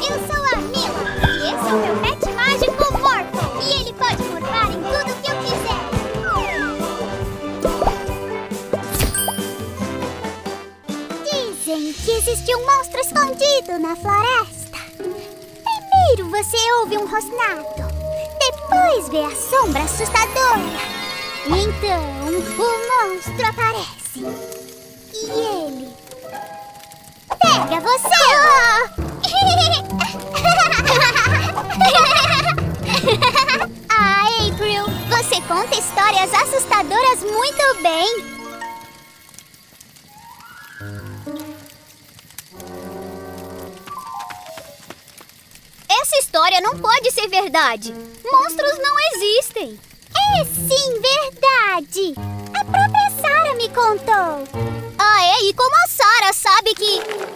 Eu sou a Mila e esse é o meu pet mágico Morphle. E ele pode morfar em tudo que eu quiser. Dizem que existe um monstro escondido na floresta. Primeiro você ouve um rosnado, depois vê a sombra assustadora. E então o monstro aparece. E ele pega você! Ah, April, você conta histórias assustadoras muito bem. Essa história não pode ser verdade. Monstros não existem. É sim verdade. A própria Sarah me contou. Ah, é? E como a Sarah sabe que...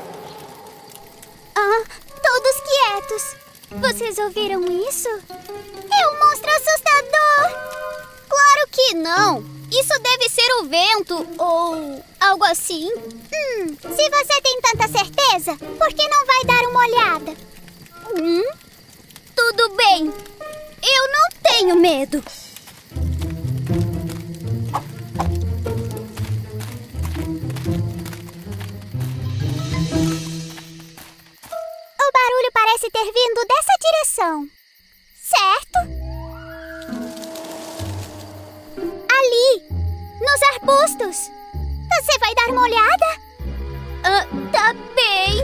Ah, todos quietos. Vocês ouviram isso? É um monstro assustador. Claro que não. Isso deve ser o vento ou algo assim. Se você tem tanta certeza, por que não vai dar uma olhada? Tudo bem. Eu não tenho medo. O barulho parece ter vindo dessa direção, certo? Ali, nos arbustos. Você vai dar uma olhada? Tá bem.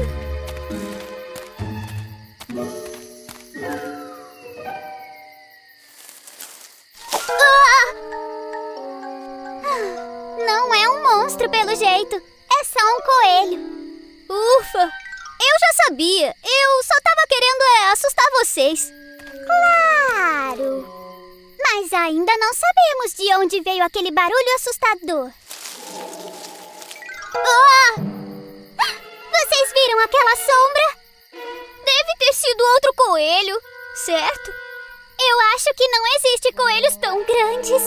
Não é um monstro, pelo jeito. É só um coelho. Ufa! Eu já sabia. Eu só tava querendo assustar vocês. Claro! Mas ainda não sabemos de onde veio aquele barulho assustador. Vocês viram aquela sombra? Deve ter sido outro coelho, certo? Eu acho que não existe coelhos tão grandes.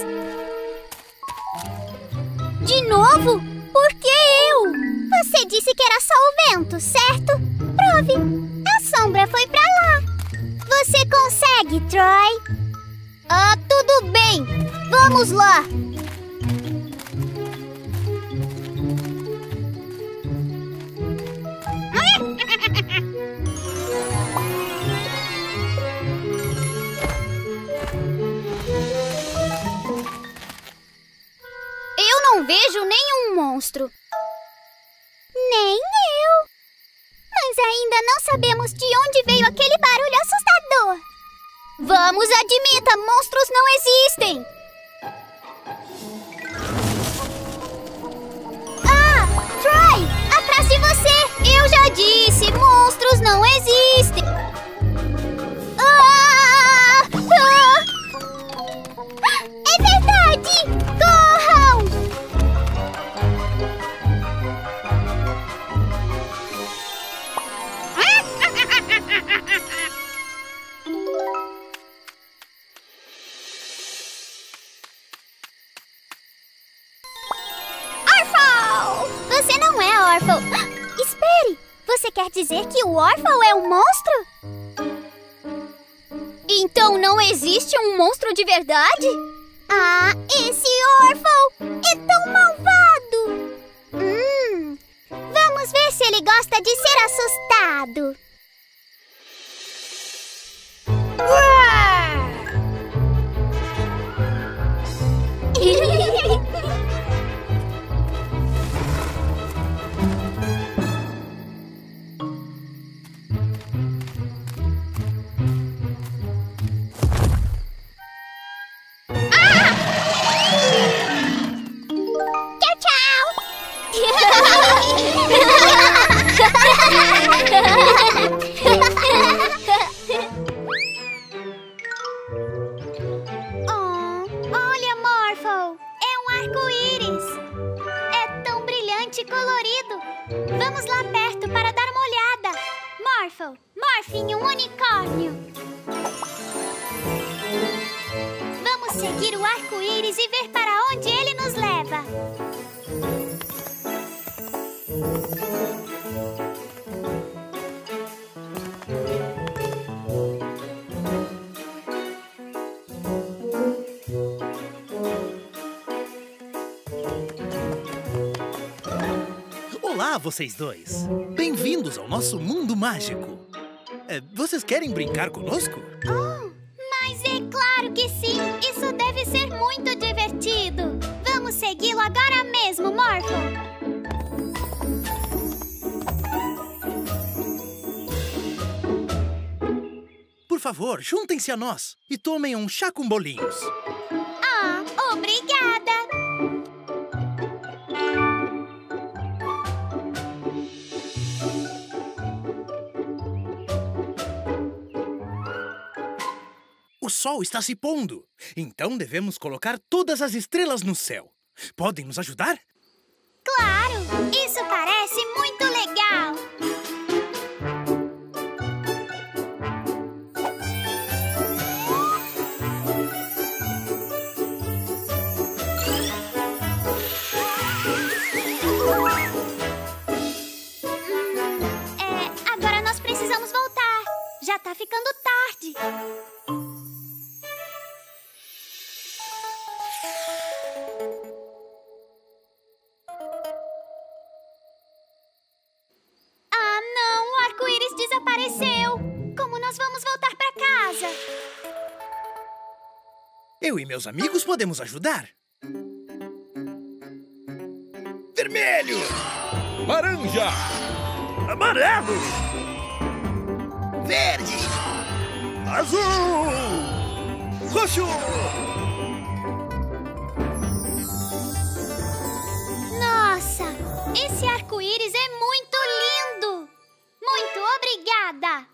De novo? Por que eu? Você disse que era só o vento, certo? Prove. A sombra foi pra lá. Você consegue, Troy? Tudo bem. Vamos lá. Eu não vejo nenhum monstro. Nem eu. Mas ainda não sabemos de onde veio aquele barulho assustador. Vamos, admita, monstros não existem. Troy, atrás de você. Eu já disse, monstros não existem. É verdade! Corram! Orphle! Você não é Orphle. Espere! Você quer dizer que o Orphle é um monstro? Então não existe um monstro de verdade? Esse Orphle é tão malvado! Vamos ver se ele gosta de ser assustado. Olha, Morphle! É um arco-íris! É tão brilhante e colorido! Vamos lá perto para dar uma olhada! Morphle, morfe em um unicórnio! Vamos seguir o arco-íris e ver para onde ele nos leva! Olá, vocês dois! Bem-vindos ao nosso mundo mágico! Vocês querem brincar conosco? Oh, mas é claro que sim! Isso deve ser muito divertido! Vamos segui-lo agora mesmo, Morphle! Por favor, juntem-se a nós e tomem um chá com bolinhos. Ah, obrigada! O sol está se pondo, então devemos colocar todas as estrelas no céu. Podem nos ajudar? Claro! Isso parece muito legal! Agora nós precisamos voltar. Já tá ficando tarde. Ah, não! O arco-íris desapareceu! Como nós vamos voltar pra casa? Eu e meus amigos podemos ajudar. Vermelho! Laranja! Amarelo! Verde! Azul! Roxo! Nossa! Esse arco-íris é muito lindo! Muito obrigada!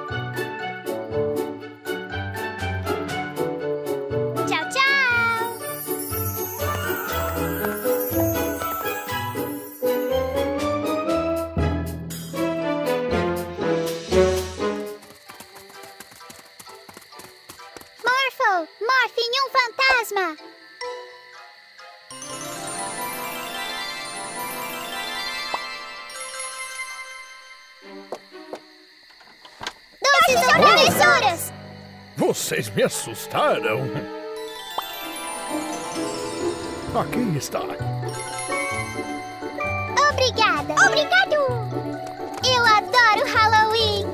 Tchau, tchau! Morphle! Morphe em um fantasma! Doces ou travessuras! Vocês me assustaram! Aqui está. Obrigada! Obrigado! Eu adoro Halloween!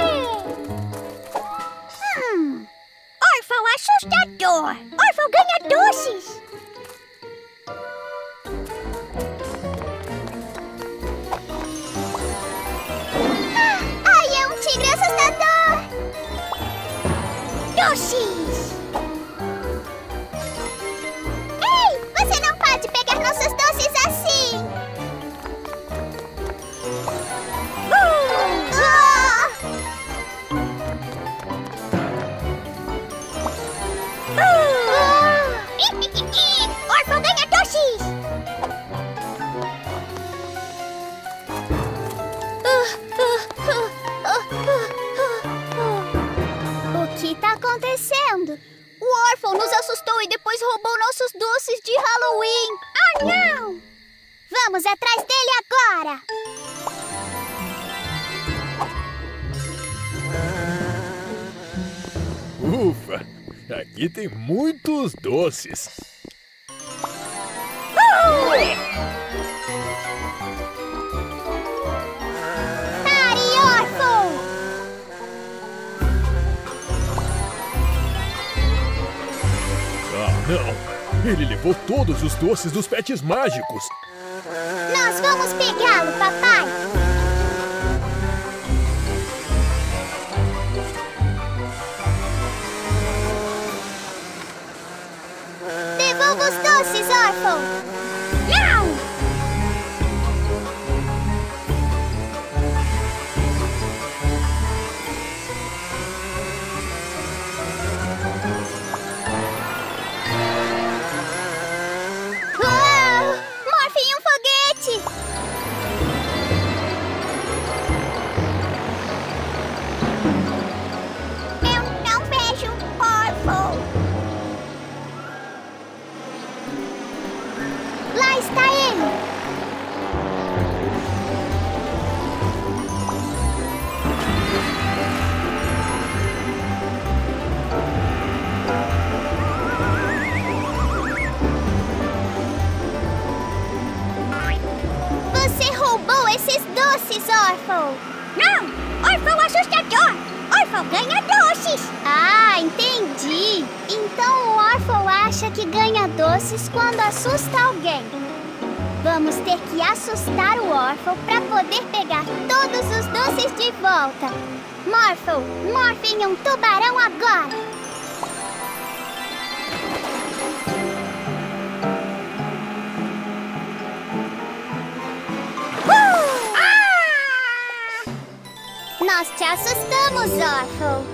Orphle assustador! Orphle ganha doces! Ai, é um tigre assustador! Doces! Ei, você não pode pegar nossos doces assim! Orphle ganha doces! O que tá acontecendo? O Orphle nos assustou e depois roubou nossos doces de Halloween! Ah, não! Vamos atrás dele agora! Ufa! Aqui tem muitos doces. Pare, Orphle! Ah, não! Ele levou todos os doces dos pets mágicos. Nós vamos pegá-lo, papai! Devolva os doces, Orphle! Não! Uau! Morphe em um foguete! Eu não vejo Orphle! Orphle. Não! Orphle é assustador! Orphle ganha doces! Ah, entendi! Então o Orphle acha que ganha doces quando assusta alguém. Vamos ter que assustar o Orphle para poder pegar todos os doces de volta. Morphle, morfe em um tubarão agora! Nós te assustamos, Orphle.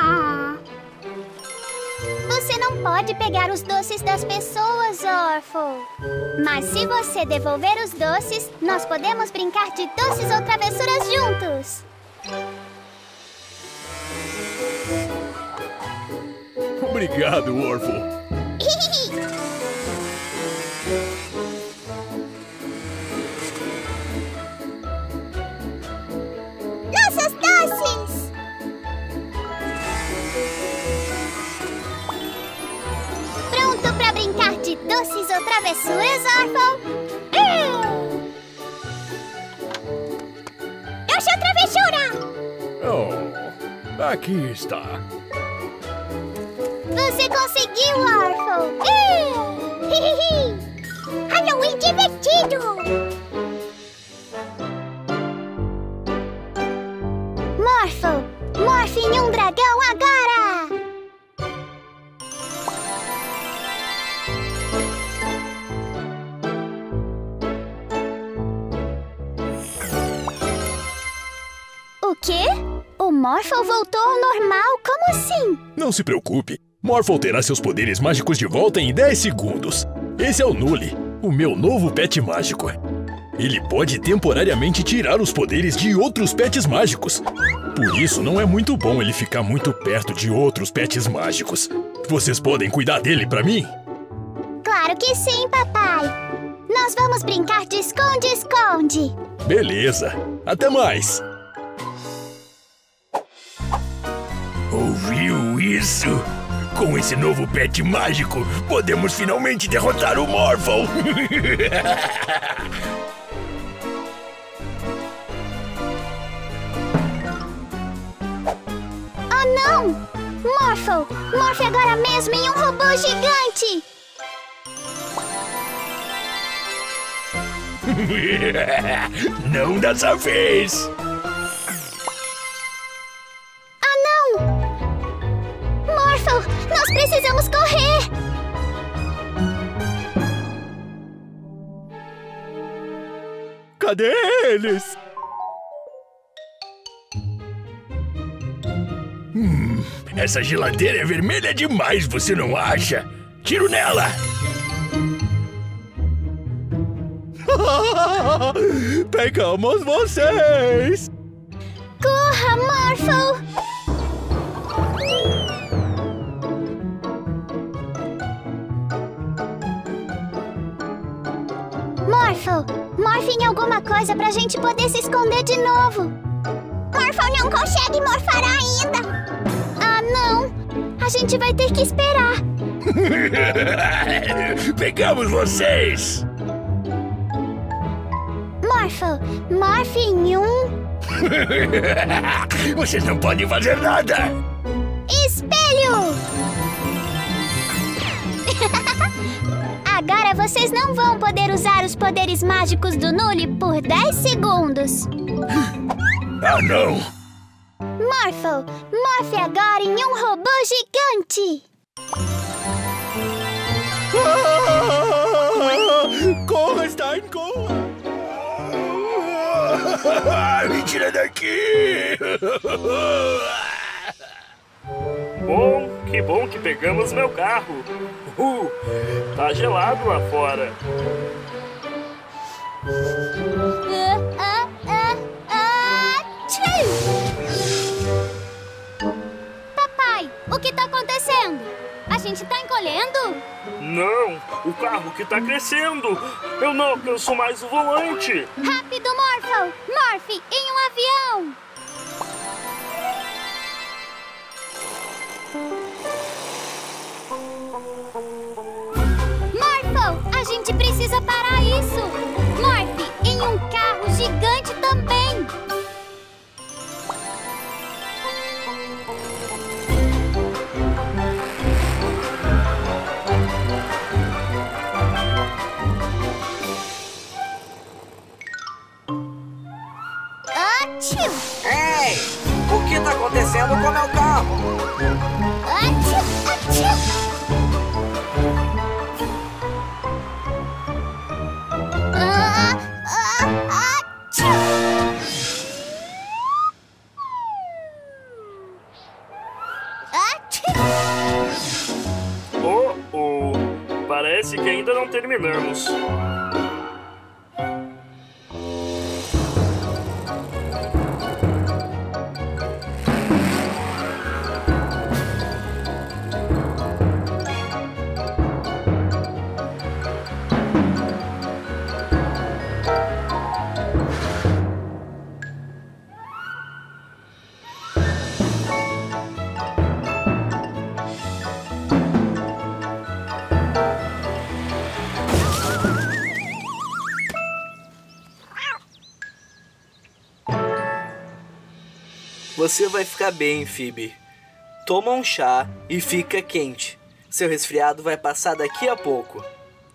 Você não pode pegar os doces das pessoas, Orphle. Mas se você devolver os doces, nós podemos brincar de doces ou travessuras juntos. Obrigado, Orphle. Nossos doces! Pronto pra brincar de doces ou travessuras, Orphle? Doce ou travessura? Oh, aqui está. Você conseguiu, Orphle! Halloween divertido! Morphle, morfe em um dragão agora! O quê? O Morphle voltou ao normal? Como assim? Não se preocupe. Morphle terá seus poderes mágicos de volta em 10 segundos. Esse é o Nully, o meu novo pet mágico. Ele pode temporariamente tirar os poderes de outros pets mágicos. Por isso, não é muito bom ele ficar muito perto de outros pets mágicos. Vocês podem cuidar dele pra mim? Claro que sim, papai. Nós vamos brincar de esconde-esconde. Beleza. Até mais. Ouviu isso? Com esse novo pet mágico, podemos finalmente derrotar o Morphle! Oh, não! Morphle! Morfe agora mesmo em um robô gigante! Não dessa vez! Nós precisamos correr! Cadê eles? Essa geladeira é vermelha demais, você não acha? Tiro nela! Pegamos vocês! Corra, Morphle! Morphle, morfe em alguma coisa pra gente poder se esconder de novo. Morphle não consegue morfar ainda. Ah, não. A gente vai ter que esperar. Pegamos vocês! Morphle, morfe em um... Vocês não podem fazer nada! Espelho! Agora vocês não vão poder usar os poderes mágicos do Nully por 10 segundos. Ah, não! Morphle, morfe agora em um robô gigante. Corra, Stein, corra! Me tira daqui! Que bom que pegamos meu carro. Tá gelado lá fora. Papai, o que tá acontecendo? A gente tá encolhendo? Não, o carro que tá crescendo. Eu não alcanço mais o volante. Rápido, Morphle! Morfe em um avião! Morphle, a gente precisa parar isso! Morfe em um carro gigante também! Ei! O que tá acontecendo com meu carro? Parece que ainda não terminamos. Você vai ficar bem, Phoebe. Toma um chá e fica quente. Seu resfriado vai passar daqui a pouco.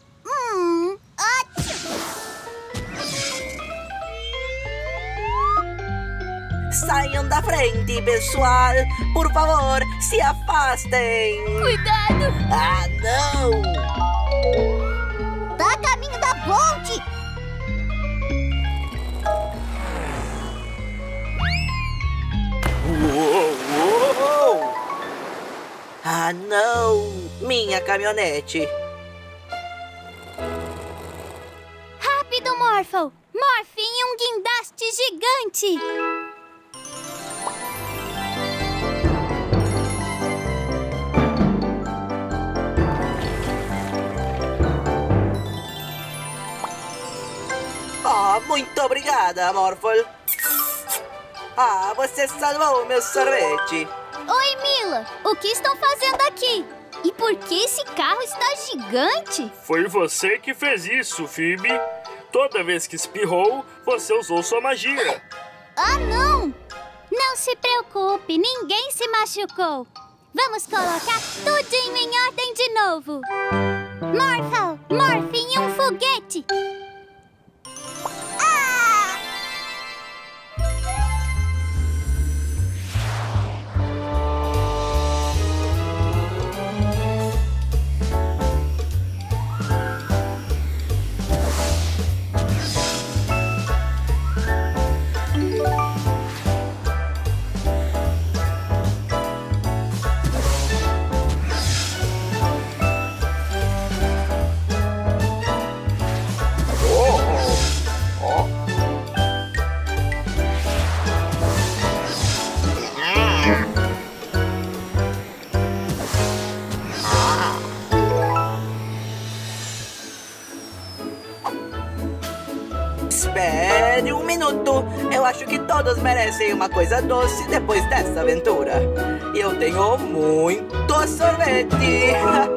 Saiam da frente, pessoal. Por favor, se afastem. Cuidado! Ah, não! Tá a caminho da ponte! Uou! Ah, não! Minha caminhonete! Rápido, Morphle! Morphe em um guindaste gigante! Oh, muito obrigada, Morphle! Ah, você salvou meu sorvete! Oi, Mila! O que estão fazendo aqui? E por que esse carro está gigante? Foi você que fez isso, Phoebe. Toda vez que espirrou, você usou sua magia. Ah, não! Não se preocupe, ninguém se machucou. Vamos colocar tudinho em ordem de novo. Morphle, morfe em um foguete. Espere um minuto. Eu acho que todos merecem uma coisa doce depois dessa aventura. E eu tenho muito sorvete.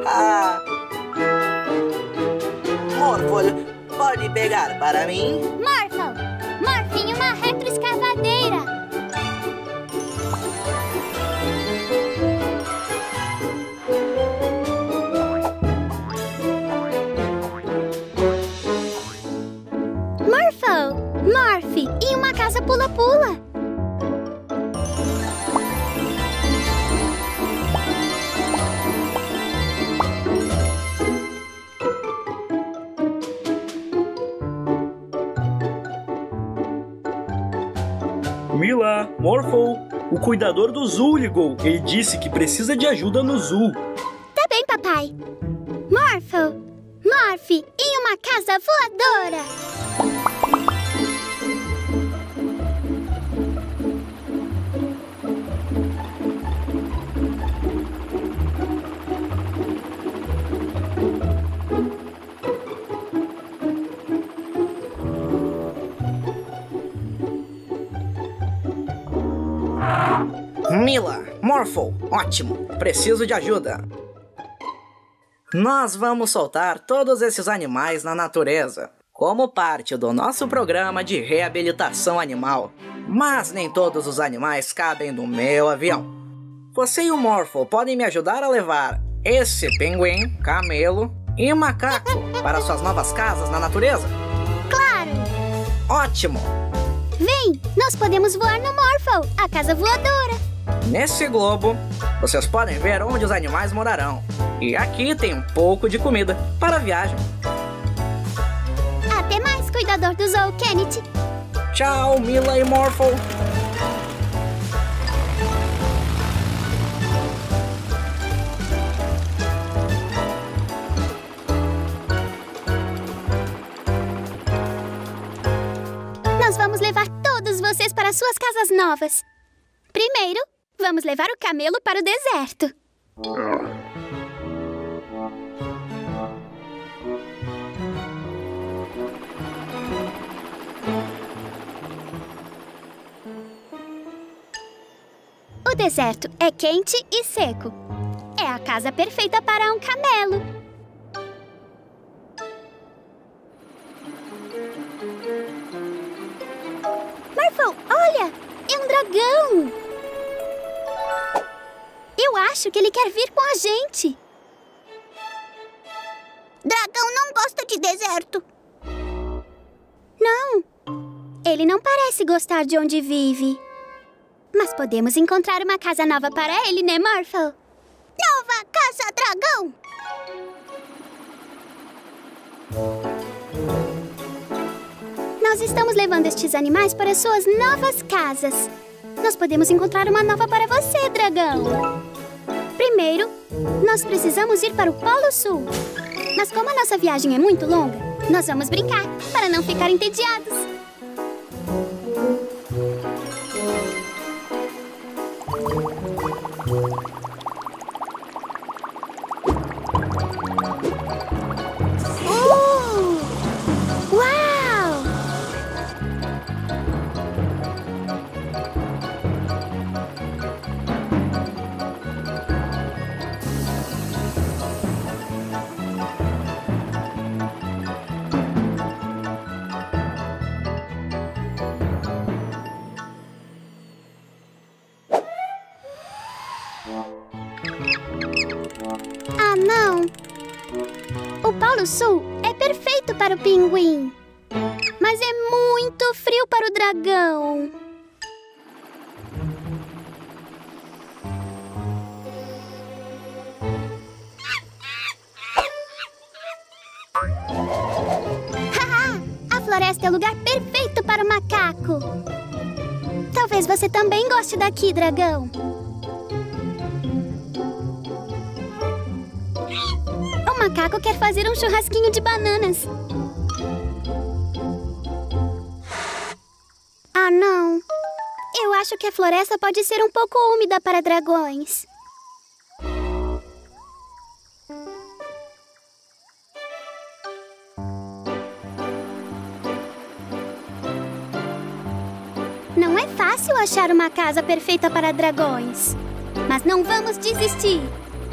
Morphle, pode pegar para mim? Morphle, morfe em uma retroescavadeira. Morphle, morfe em uma casa pula-pula. Mila, Morphle, o cuidador do zoo ligou. Ele disse que precisa de ajuda no zoo. Tá bem, papai. Morphle, morfe em uma casa voadora. Mila, Morphle, ótimo. Preciso de ajuda. Nós vamos soltar todos esses animais na natureza, como parte do nosso programa de reabilitação animal. Mas nem todos os animais cabem no meu avião. Você e o Morphle podem me ajudar a levar esse pinguim, camelo e macaco para suas novas casas na natureza? Claro! Ótimo! Vem! Nós podemos voar no Morphle, a casa voadora. Nesse globo, vocês podem ver onde os animais morarão. E aqui tem um pouco de comida para a viagem. Até mais, cuidador do Zoo, Kenneth. Tchau, Mila e Morphle. Nós vamos levar todos vocês para suas casas novas. Primeiro, vamos levar o camelo para o deserto. O deserto é quente e seco. É a casa perfeita para um camelo. Morphle, olha! É um dragão! Eu acho que ele quer vir com a gente. Dragão não gosta de deserto. Não. Ele não parece gostar de onde vive. Mas podemos encontrar uma casa nova para ele, né, Morphle? Nova casa dragão! Nós estamos levando estes animais para suas novas casas. Nós podemos encontrar uma nova para você, dragão. Primeiro, nós precisamos ir para o Polo Sul. Mas como a nossa viagem é muito longa, nós vamos brincar para não ficar entediados. Uau! Ah, não! O Polo Sul é perfeito para o pinguim, mas é muito frio para o dragão. Haha! A floresta é o lugar perfeito para o macaco. Talvez você também goste daqui, dragão. O macaco quer fazer um churrasquinho de bananas. Ah, não. Eu acho que a floresta pode ser um pouco úmida para dragões. Não é fácil achar uma casa perfeita para dragões. Mas não vamos desistir.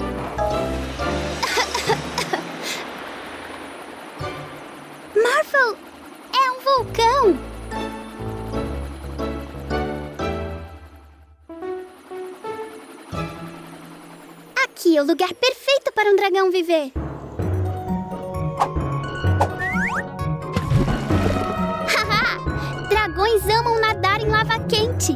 Morphle, é um vulcão. Aqui é o lugar perfeito para um dragão viver. Haha! Dragões amam nadar em lava quente.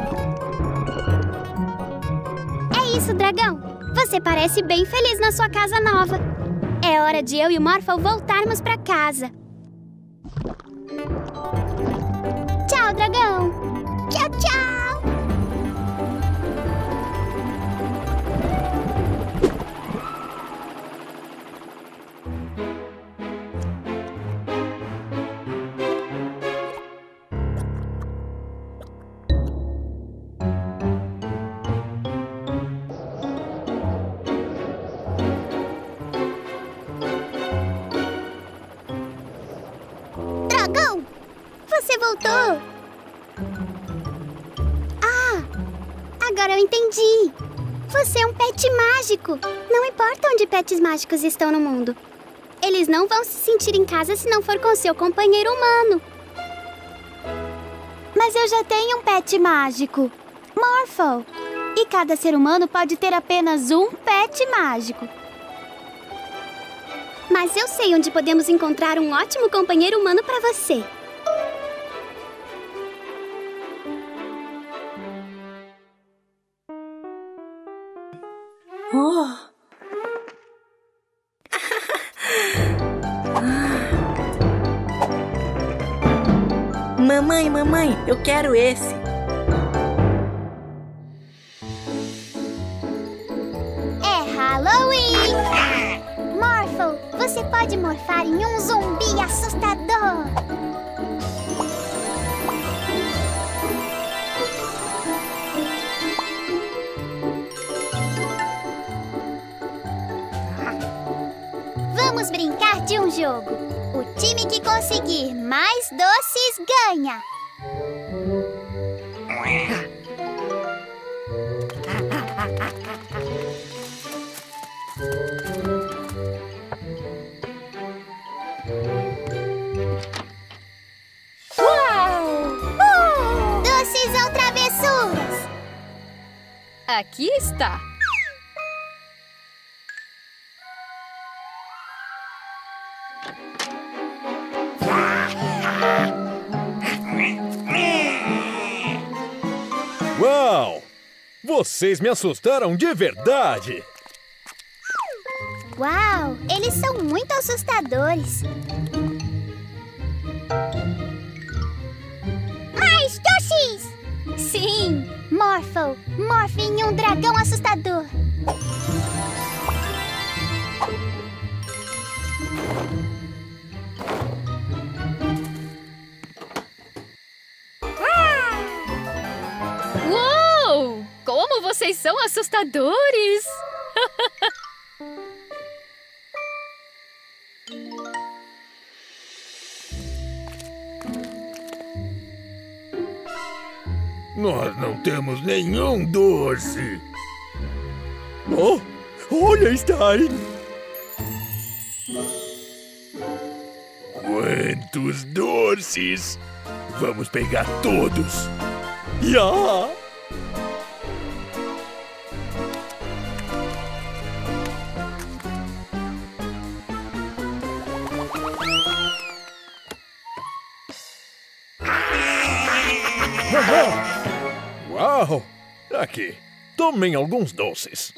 É isso, dragão. Você parece bem feliz na sua casa nova. É hora de eu e o Morphle voltarmos para casa. Tchau, dragão. Tchau, tchau. Dragão, você voltou. Ah, agora eu entendi. Você é um pet mágico. Não importa onde pets mágicos estão no mundo. Eles não vão se sentir em casa se não for com seu companheiro humano. Mas eu já tenho um pet mágico, Morphle. E cada ser humano pode ter apenas um pet mágico. Mas eu sei onde podemos encontrar um ótimo companheiro humano para você. Oh. Mamãe, eu quero esse. É Halloween! Morphle, você pode morfar em um zumbi assustador. Vamos brincar de um jogo. O time que conseguir mais doces ganha. Doces ou travessuras? Aqui está. Uau! Vocês me assustaram de verdade! Uau, eles são muito assustadores. Mais doces! Sim! Morphle, morfe em um dragão assustador. Uou! Como vocês são assustadores! Nós não temos nenhum doce. Oh, olha, Stein! Quantos doces! Vamos pegar todos. Yeah! Uau! Aqui, tomem alguns doces.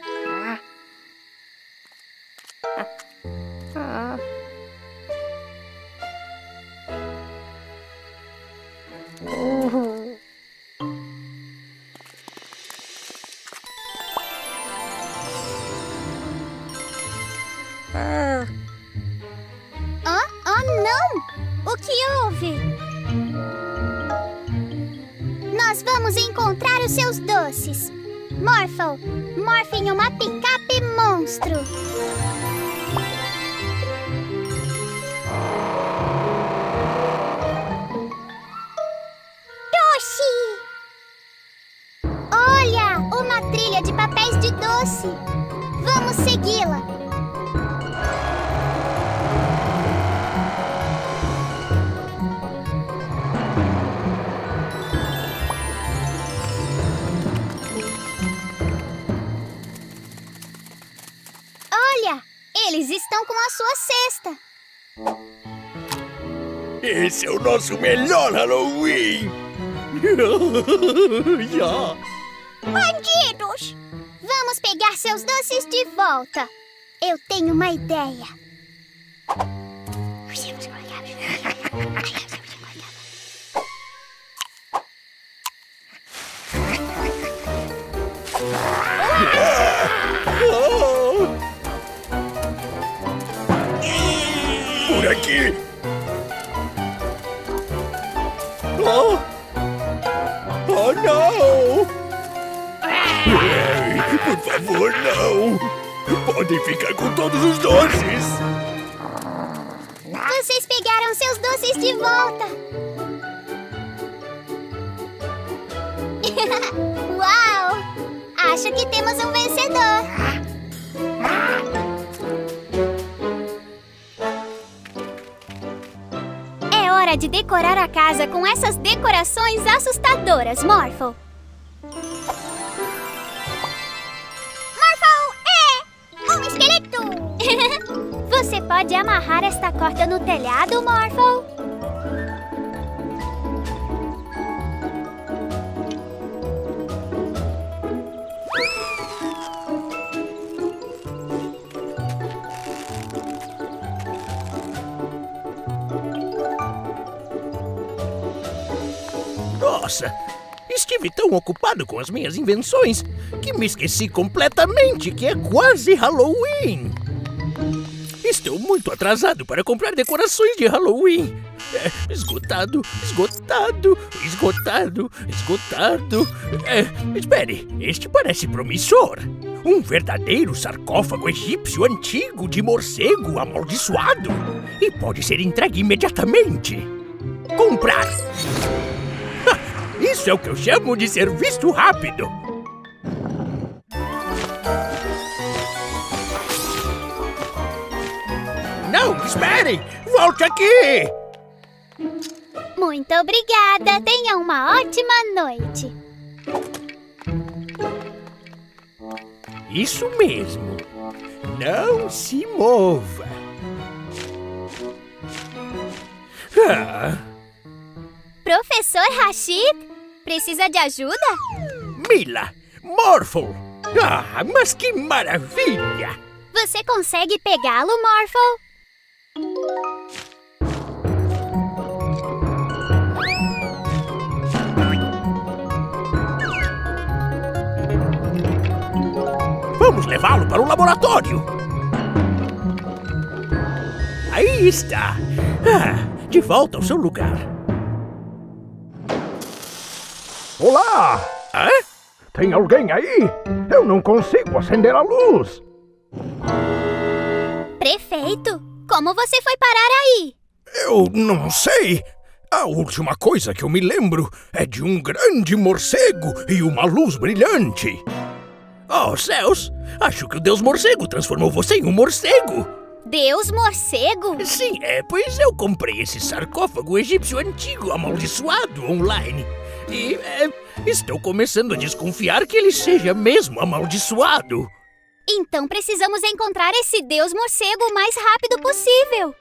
Não! O que houve? Nós vamos encontrar os seus doces. Morphle, morfe em uma picape monstro. Doce! Olha, uma trilha de papéis de doce. Vamos segui-la. Eles estão com a sua cesta. Esse é o nosso melhor Halloween! Yeah. Bandidos! Vamos pegar seus doces de volta. Eu tenho uma ideia. Por aqui! Oh! Oh, não! Ei, por favor, não! Podem ficar com todos os doces! Vocês pegaram seus doces de volta. Uau! Acho que temos um vencedor. É hora de decorar a casa com essas decorações assustadoras, Morphle. Morphle é um esqueleto! Você pode amarrar esta corda no telhado, Morphle? Nossa! Estive tão ocupado com as minhas invenções que me esqueci completamente que é quase Halloween. Estou muito atrasado para comprar decorações de Halloween. Esgotado, esgotado, esgotado, esgotado. Espere, este parece promissor. Um verdadeiro sarcófago egípcio antigo de morcego amaldiçoado. E pode ser entregue imediatamente. Comprar! Isso é o que eu chamo de serviço rápido. Não, esperem! Volte aqui! Muito obrigada. Tenha uma ótima noite. Isso mesmo. Não se mova. Professor Rashid, precisa de ajuda? Mila, Morphle. Mas que maravilha! Você consegue pegá-lo, Morphle? Vamos levá-lo para o laboratório. Aí está. De volta ao seu lugar. Olá! Hã? Tem alguém aí? Eu não consigo acender a luz. Prefeito, como você foi parar aí? Eu não sei. A última coisa que eu me lembro é de um grande morcego e uma luz brilhante. Oh, céus! Acho que o Deus Morcego transformou você em um morcego. Deus Morcego? Sim, pois eu comprei esse sarcófago egípcio antigo amaldiçoado online. E estou começando a desconfiar que ele seja mesmo amaldiçoado. Então precisamos encontrar esse Deus Morcego o mais rápido possível.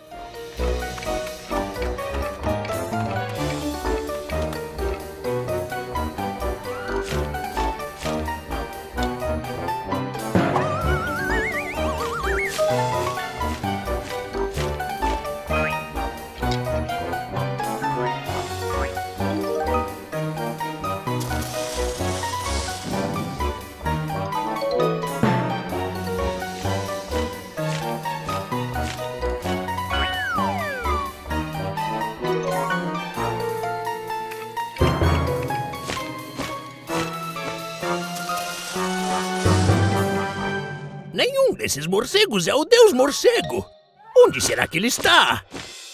Nenhum desses morcegos é o Deus Morcego. Onde será que ele está?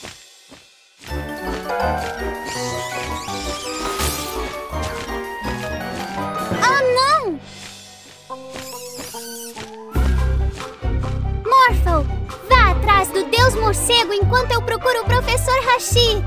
Oh, não! Morphle, vá atrás do Deus Morcego enquanto eu procuro o Professor Rashid.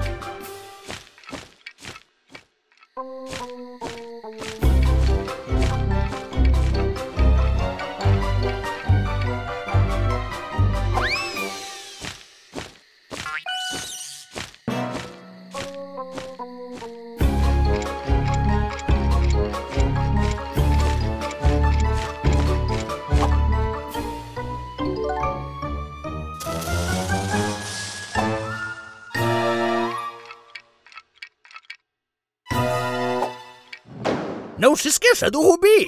Não se esqueça do rubi!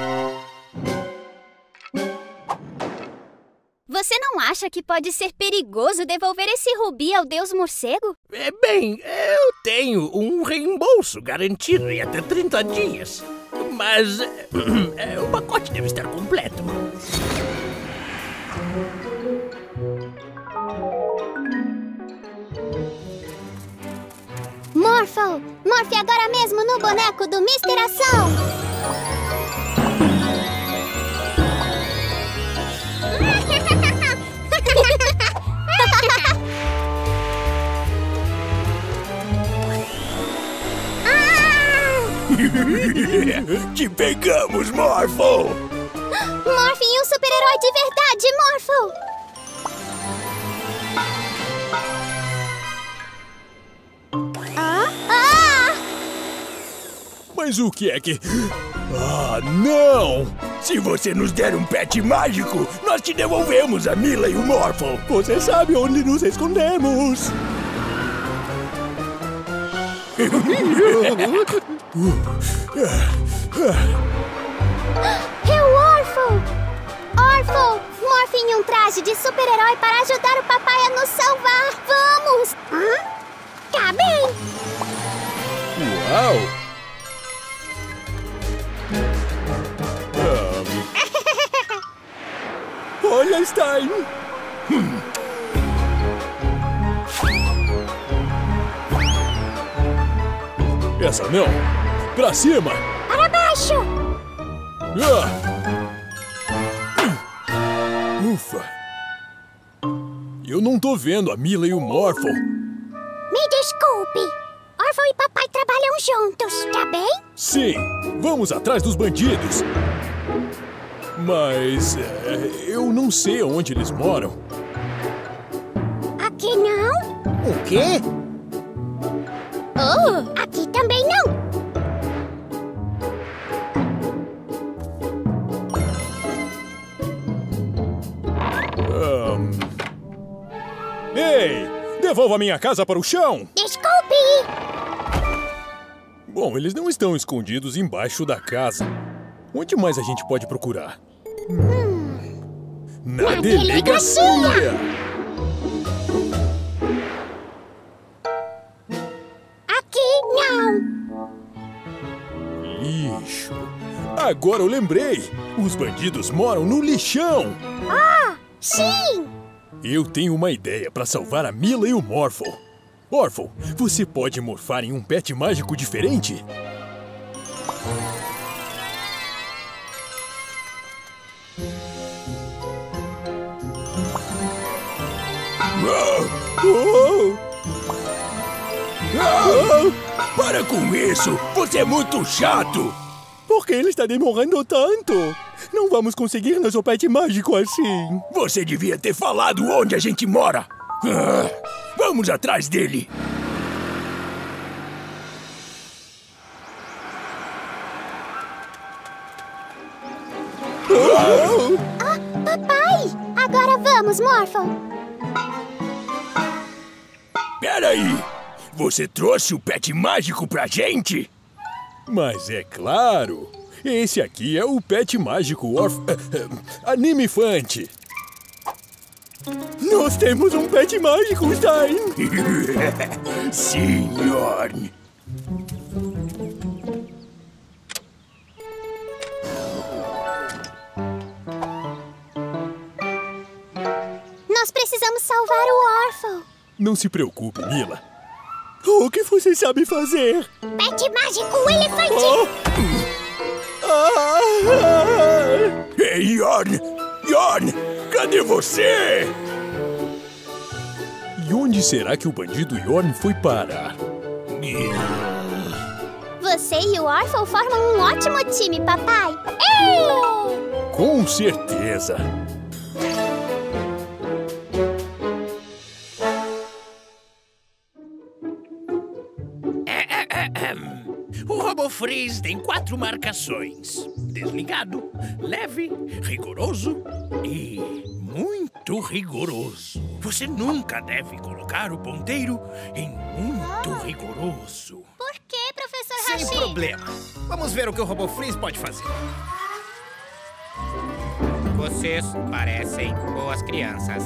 Você não acha que pode ser perigoso devolver esse rubi ao Deus Morcego? Bem, eu tenho um reembolso garantido em até 30 dias. Mas o pacote deve estar completo. Morphle, morfe agora mesmo no boneco do Mr. Ação! Te pegamos, Morphle! Morphe em um super-herói de verdade, Morphle! Mas o que é que... Ah, não! Se você nos der um pet mágico, nós te devolvemos a Mila e o Morphle. Você sabe onde nos escondemos. É o Orphle! Orphle, morfe em um traje de super-herói para ajudar o papai a nos salvar! Vamos! Tá bem! Uau! Olha, Stein! Essa não! Pra cima! Para baixo! Ufa! Eu não tô vendo a Mila e o Morphle. Me desculpe! Orphle e papai trabalham juntos, tá bem? Sim, vamos atrás dos bandidos. Mas eu não sei onde eles moram. Aqui não? O quê? Aqui também não! Ei! Devolva minha casa para o chão! Desculpe! Bom, eles não estão escondidos embaixo da casa. Onde mais a gente pode procurar? Na delegacia! Aqui não! Lixo! Agora eu lembrei! Os bandidos moram no lixão! Sim! Eu tenho uma ideia para salvar a Mila e o Morphle. Orphle, você pode morfar em um pet mágico diferente? Para com isso! Você é muito chato! Por que ele está demorando tanto? Não vamos conseguir nosso pet mágico assim. Você devia ter falado onde a gente mora! Vamos atrás dele! Papai! Agora vamos, Morphle! Peraí! Você trouxe o pet mágico pra gente? Mas é claro! Esse aqui é o pet mágico Animifante. Nós temos um pet mágico, Stein! Sim, Yorn! Nós precisamos salvar o Orphle! Não se preocupe, Mila. O que você sabe fazer? Pet mágico elefante! Ei, Yorn! Yorn! Cadê você? E onde será que o bandido Yorn foi parar? Você e o Orphle formam um ótimo time, papai! Ei! Com certeza! O RoboFreeze tem 4 marcações: desligado, leve, rigoroso e muito rigoroso. Você nunca deve colocar o ponteiro em muito rigoroso. Por que, professor Sem Hashi? problema. Vamos ver o que o RoboFreeze pode fazer. Vocês parecem boas crianças.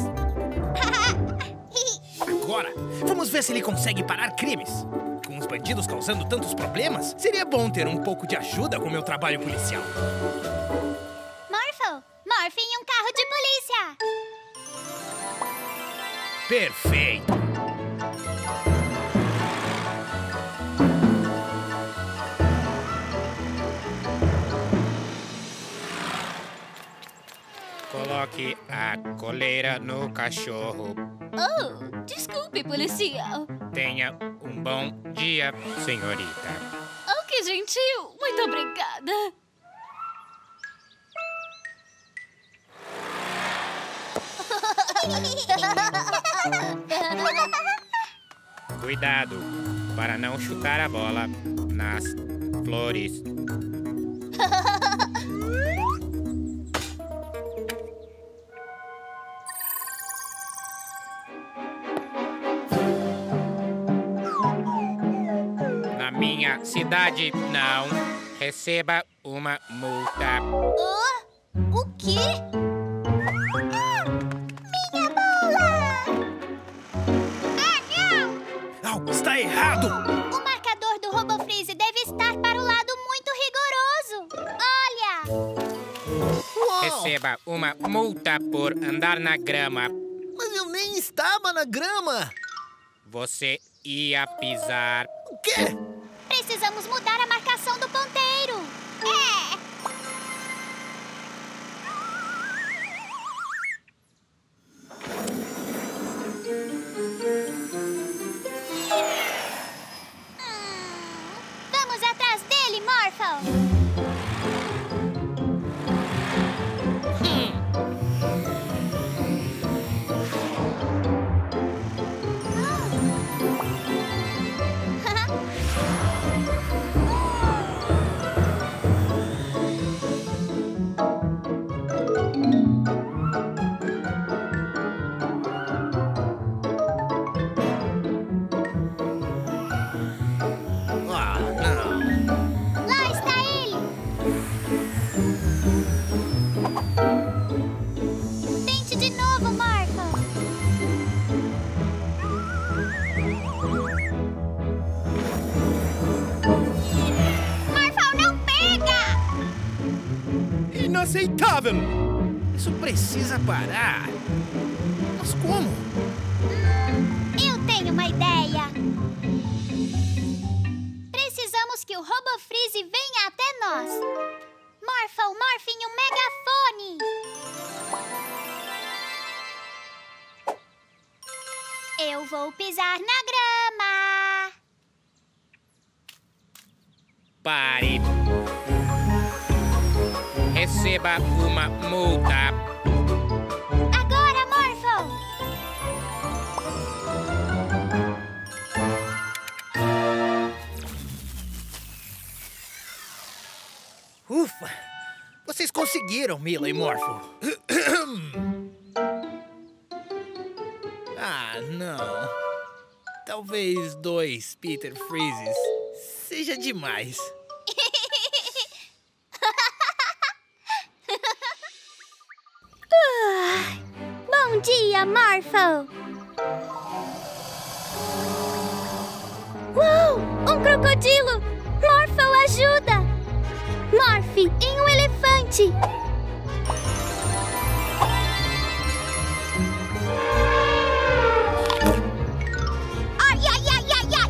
Agora, vamos ver se ele consegue parar crimes. Com os bandidos causando tantos problemas, seria bom ter um pouco de ajuda com o meu trabalho policial. Morphle, morfe em um carro de polícia! Perfeito. Coloque a coleira no cachorro. Oh, desculpe, policial. Tenha um bom dia, senhorita. Oh, que gentil. Muito obrigada. Cuidado para não chutar a bola nas flores. na cidade, não. Receba uma multa. O quê? Minha bola! Não! Algo está errado! O marcador do RoboFreeze deve estar para o lado muito rigoroso. Olha! Uau! Receba uma multa por andar na grama. Mas eu nem estava na grama! Você ia pisar. O quê? Precisamos mudar a marcação do ponteiro. Vamos atrás dele, Morphle. Ah, não. Lá está ele. Tente de novo, Morphle. Morphle, não pega! Inaceitável! Isso precisa parar. Mas como? Eu tenho uma ideia. Precisamos que o RoboFreeze venha até nós. Morphle, morfe em um megafone. Eu vou pisar na grama. Pare. Receba uma multa. Agora, Morphle. Ufa! Vocês conseguiram, Mila e Morphle. Ah, não. Talvez 2 Peter Freezes seja demais. Bom dia, Morphle. Uau! Um crocodilo! Morphle, ajuda! Morphe em um elefante. Ai, ai, ai, ai, ai!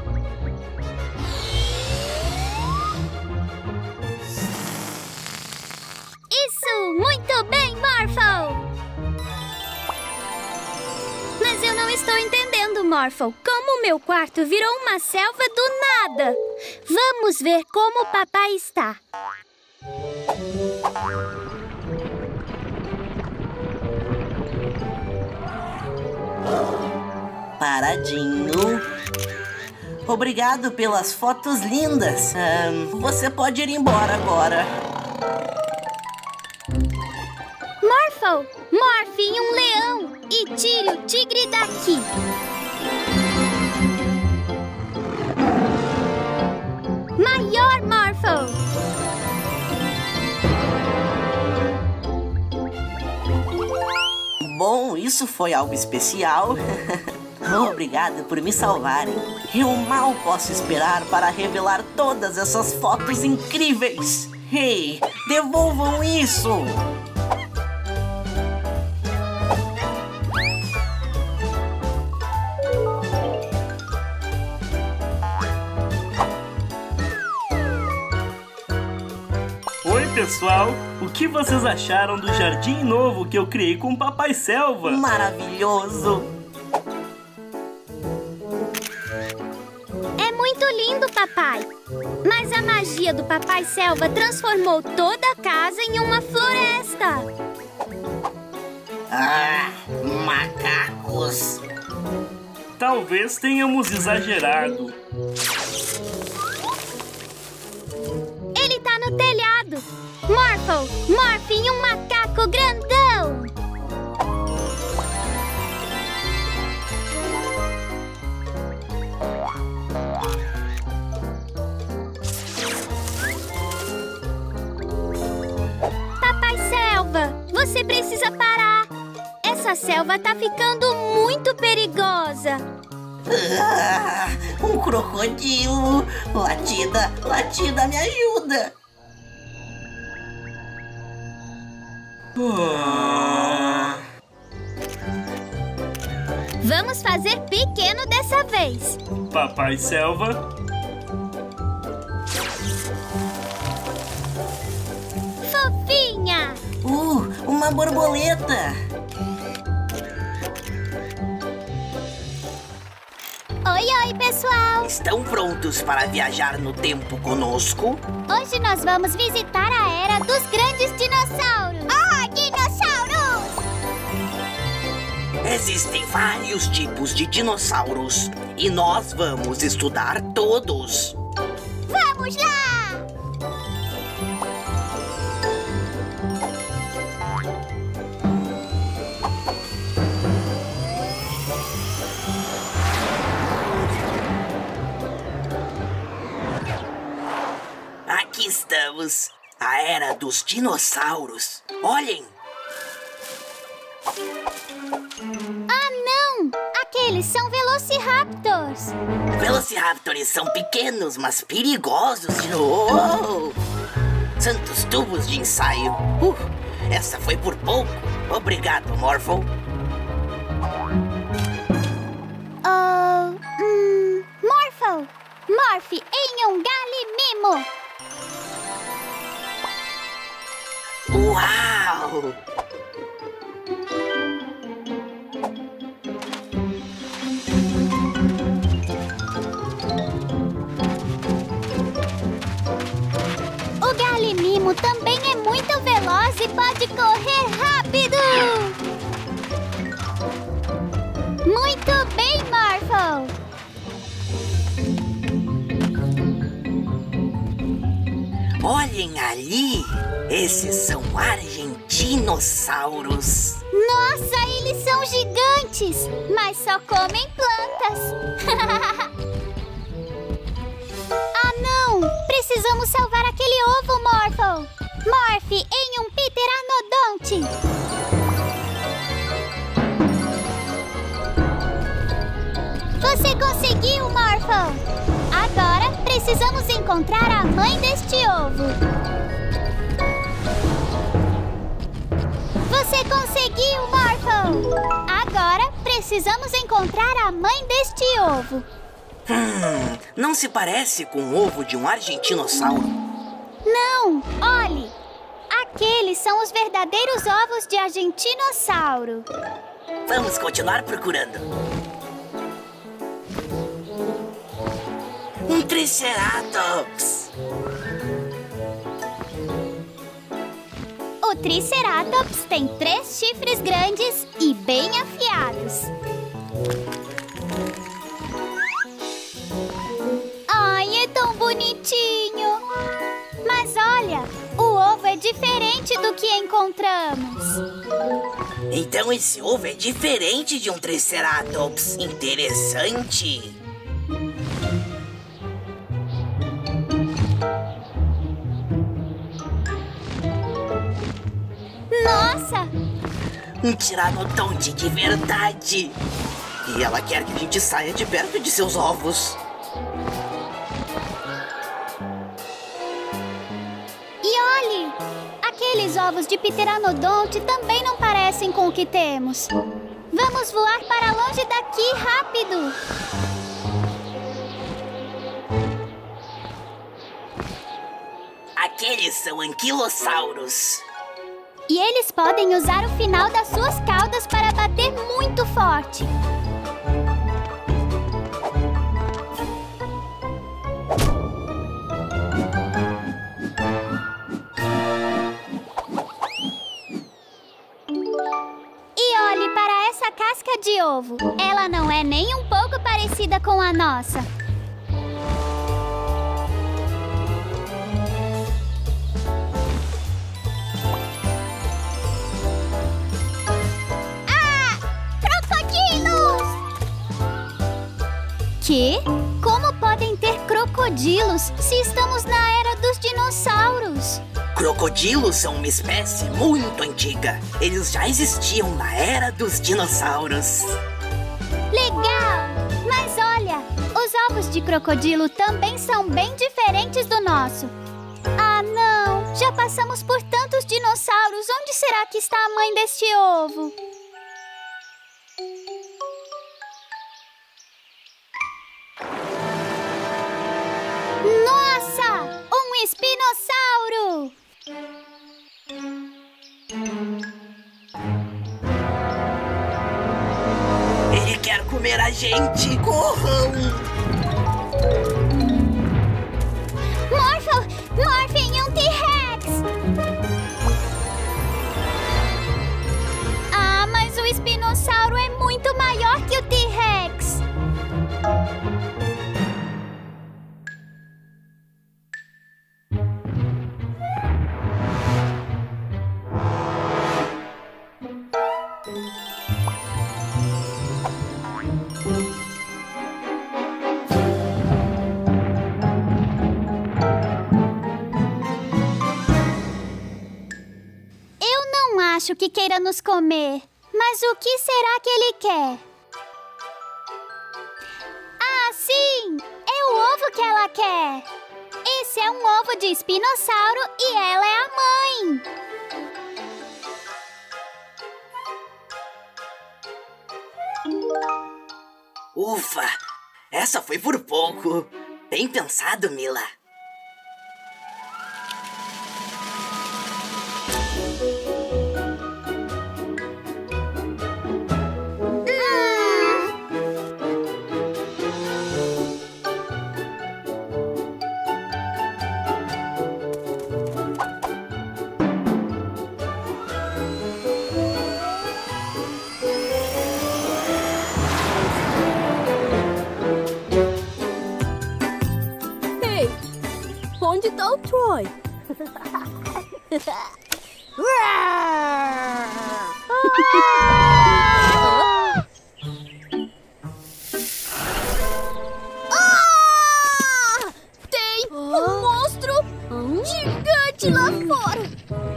Isso! Muito bem, Morphle! Mas eu não estou entendendo, Morphle. Como o meu quarto virou uma selva do nada? Vamos ver como o papai está. Paradinho. Obrigado pelas fotos lindas. Você pode ir embora agora. Morphle, morfe em um leão e tire o tigre daqui. Maior, Morphle. Bom, isso foi algo especial. Obrigado por me salvarem. Eu mal posso esperar para revelar todas essas fotos incríveis. Ei, devolvam isso! Oi, pessoal! O que vocês acharam do jardim novo que eu criei com o Papai Selva? Maravilhoso! É muito lindo, papai. Mas a magia do Papai Selva transformou toda a casa em uma floresta. Ah, macacos! Talvez tenhamos exagerado. Ele tá no telhado. Morphle, morfe em um macaco grandão. Você precisa parar. Essa selva tá ficando muito perigosa. Um crocodilo! Latida, Latida, me ajuda! Vamos fazer pequeno dessa vez. Papai Selva. Fofinha! Uma borboleta! Oi, pessoal! Estão prontos para viajar no tempo conosco? Hoje nós vamos visitar a era dos grandes dinossauros. Dinossauros! Existem vários tipos de dinossauros e nós vamos estudar todos. Vamos lá! Aqui estamos, a era dos dinossauros. Olhem! Ah, não! Aqueles são velociraptors. Velociraptors são pequenos, mas perigosos. Oh! Santos tubos de ensaio. Essa foi por pouco. Obrigado, Morphle. Morphle! Morphe em um galimimo! Uau! O galimimo também é muito veloz e pode correr rápido! Muito bem, Morphle! Olhem ali! Esses são argentinossauros. Nossa, eles são gigantes, mas só comem plantas. Ah, não! Precisamos salvar aquele ovo, Morphle. Morphe em um pteranodonte. Você conseguiu, Morphle! Agora precisamos encontrar a mãe deste ovo. Você conseguiu, Morphle! Agora precisamos encontrar a mãe deste ovo. Não se parece com o ovo de um argentinossauro. Não, olhe! Aqueles são os verdadeiros ovos de argentinossauro. Vamos continuar procurando. Um Triceratops. O Triceratops tem 3 chifres grandes e bem afiados. Ai, é tão bonitinho! Mas olha, o ovo é diferente do que encontramos. Então esse ovo é diferente de um Triceratops. Interessante. Nossa! Um tiranodonte de verdade. E ela quer que a gente saia de perto de seus ovos. E olhe! Aqueles ovos de pteranodonte também não parecem com o que temos. Vamos voar para longe daqui, rápido! Aqueles são anquilossauros. E eles podem usar o final das suas caudas para bater muito forte. E olhe para essa casca de ovo. Ela não é nem um pouco parecida com a nossa. Quê? Como podem ter crocodilos se estamos na era dos dinossauros? Crocodilos são uma espécie muito antiga. Eles já existiam na era dos dinossauros. Legal! Mas olha, os ovos de crocodilo também são bem diferentes do nosso. Ah, não! Já passamos por tantos dinossauros. Onde será que está a mãe deste ovo? Nossa! Um espinossauro! Ele quer comer a gente! Corram! Morph em um T-Rex! Ah, mas o espinossauro é muito maior que o T-Rex! Acho que queira nos comer. Mas o que será que ele quer? Ah, sim! É o ovo que ela quer. Esse é um ovo de espinossauro e ela é a mãe. Ufa! Essa foi por pouco. Bem pensado, Mila. Onde tá o Troy? Tem um monstro gigante lá fora!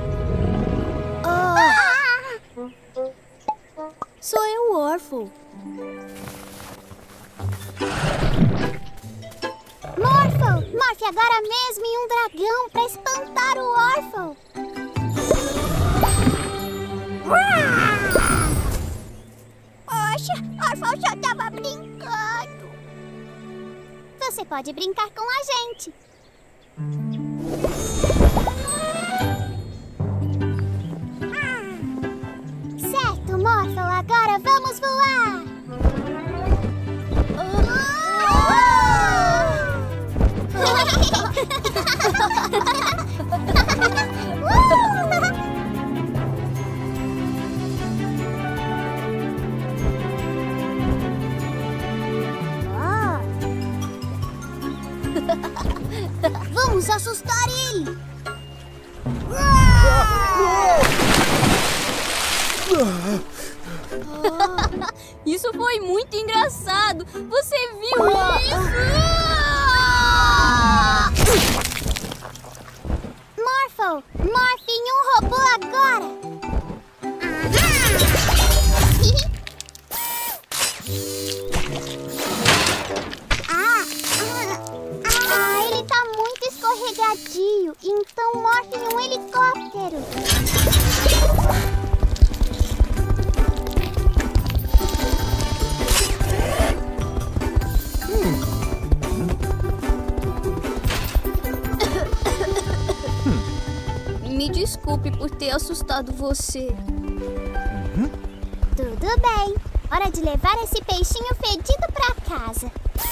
Sou eu, Orphle. Morphe agora mesmo em um dragão pra espantar o Orphle. Poxa, Orphle já tava brincando. Você pode brincar com a gente. Certo, Morphle, agora vamos voar. Vamos assustar ele. Isso foi muito engraçado. Você viu isso? Morphe em um robô agora! Ele tá muito escorregadio, então morphe em um helicóptero! Me desculpe por ter assustado você. Tudo bem. Hora de levar esse peixinho fedido pra casa.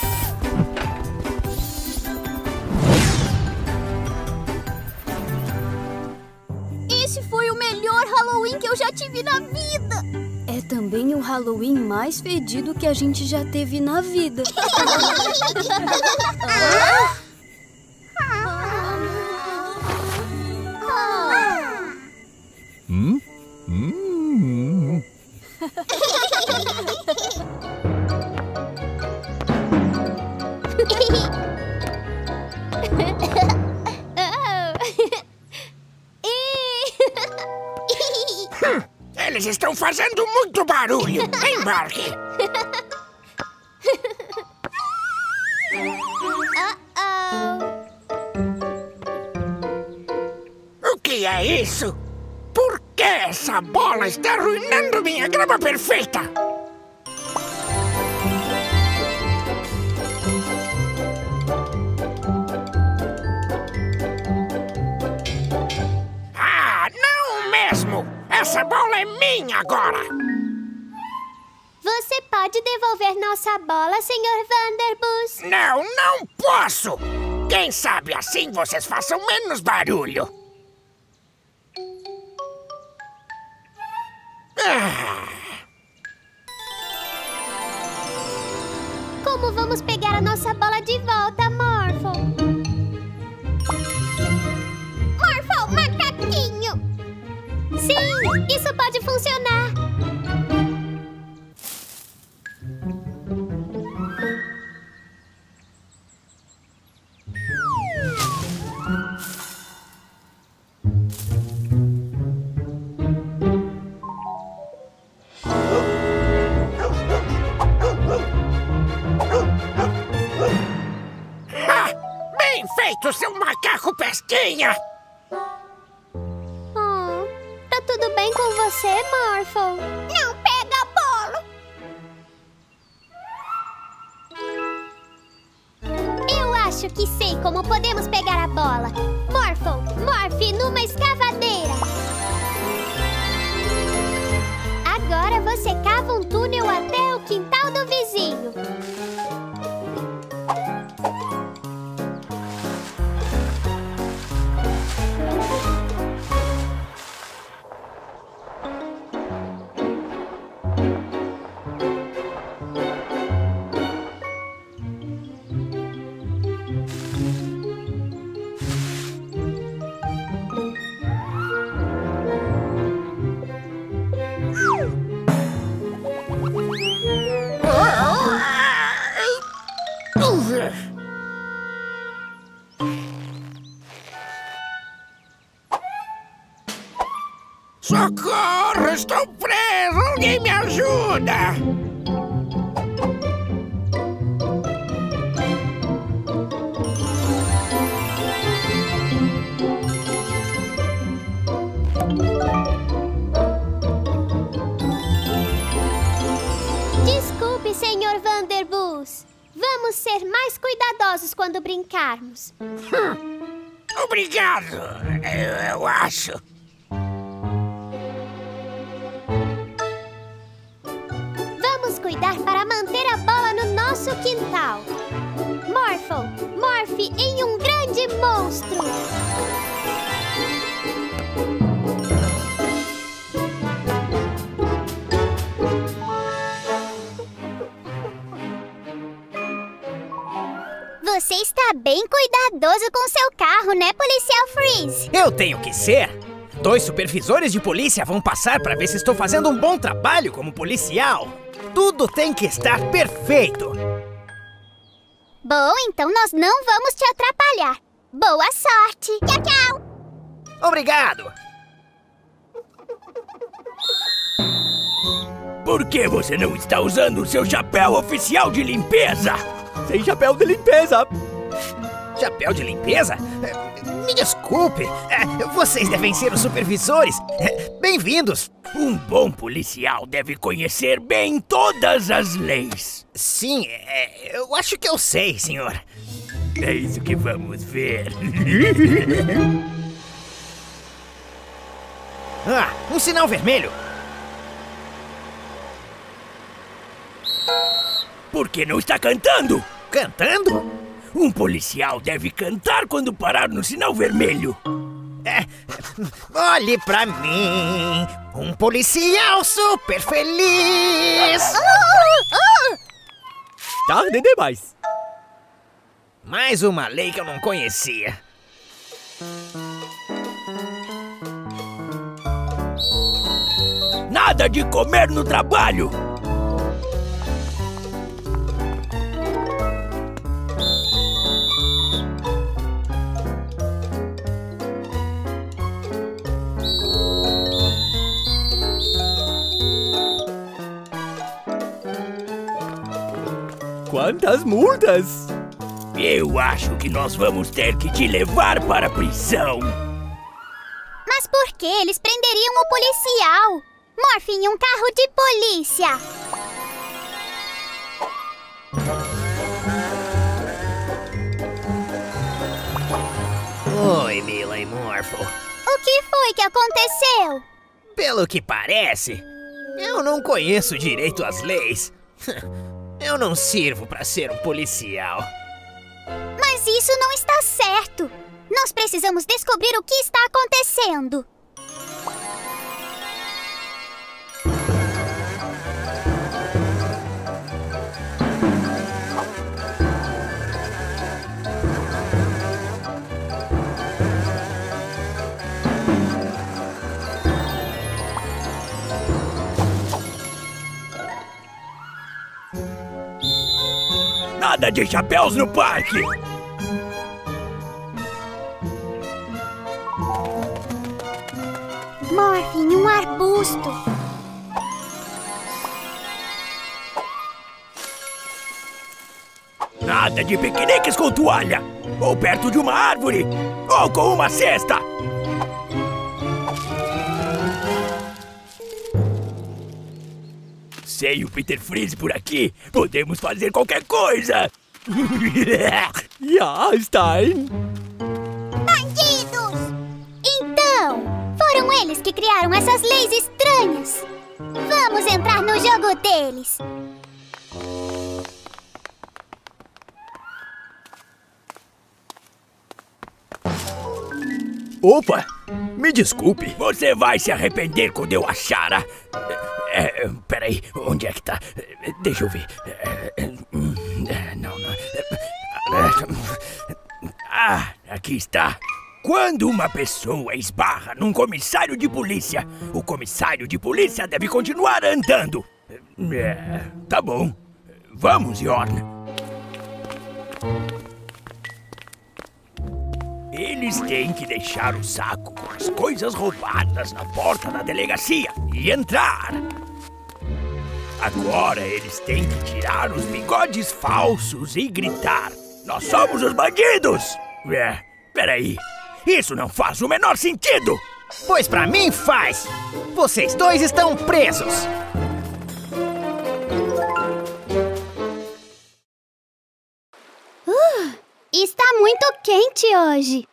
Esse foi o melhor Halloween que eu já tive na vida. É também o Halloween mais fedido que a gente já teve na vida. Eles estão fazendo muito barulho. Embarque. O que é isso? Por que essa bola está arruinando minha grama perfeita? Ah, não mesmo! Essa bola é minha agora! Você pode devolver nossa bola, Sr. Vanderbus? Não, não posso! Quem sabe assim vocês façam menos barulho. Como vamos pegar a nossa bola de volta, Morphle? Morphle, macaquinho! Sim, isso pode funcionar. Feito, seu macaco pestinha! Tá tudo bem com você, Morphle? Não pega a bola! Eu acho que sei como podemos pegar a bola. Morphle, morfe numa escavadeira. Agora você cava um túnel até o quintal do vizinho. Socorro! Estou preso! Alguém me ajuda! Desculpe, Sr. Vanderbus. Vamos ser mais cuidadosos quando brincarmos. Obrigado, eu acho. Vamos cuidar para manter a bola no nosso quintal. Morphle, morfe em um grande monstro. Você está bem cuidadoso com seu carro, né, Policial Freeze? Eu tenho que ser! 2 supervisores de polícia vão passar para ver se estou fazendo um bom trabalho como policial. Tudo tem que estar perfeito. Bom, então nós não vamos te atrapalhar. Boa sorte! Tchau, tchau! Obrigado! Por que você não está usando o seu chapéu oficial de limpeza? Sem chapéu de limpeza. Chapéu de limpeza? Me desculpe, vocês devem ser os supervisores. Bem-vindos. Um bom policial deve conhecer bem todas as leis. Sim, eu acho que eu sei, senhor. É isso que vamos ver. Ah, um sinal vermelho. Por que não está cantando? Cantando? Um policial deve cantar quando parar no sinal vermelho. Olhe pra mim, um policial super feliz. Tarde demais. Mais uma lei que eu não conhecia. Nada de comer no trabalho. quantas multas! Eu acho que nós vamos ter que te levar para a prisão. Mas por que eles prenderiam o policial? Morph em um carro de polícia. Oi, Mila e Morphle. O que foi que aconteceu? Pelo que parece, eu não conheço direito as leis. Eu não sirvo para ser um policial. Mas isso não está certo. Nós precisamos descobrir o que está acontecendo. Nada de chapéus no parque! Morph em um arbusto. Nada de piqueniques com toalha! Ou perto de uma árvore! Ou com uma cesta! Sem o Peter Freeze por aqui, podemos fazer qualquer coisa! Ja, Stein! Bandidos! Então, foram eles que criaram essas leis estranhas. Vamos entrar no jogo deles. Opa! Me desculpe. Você vai se arrepender quando eu achar a... peraí, onde é que tá? Deixa eu ver. Não. Ah, aqui está. Quando uma pessoa esbarra num comissário de polícia, o comissário de polícia deve continuar andando. Tá bom. Vamos, Yorn. Eles têm que deixar o saco com as coisas roubadas na porta da delegacia e entrar. Agora eles têm que tirar os bigodes falsos e gritar: nós somos os bandidos! Peraí, isso não faz o menor sentido! Pois pra mim faz! Vocês dois estão presos! Está muito quente hoje.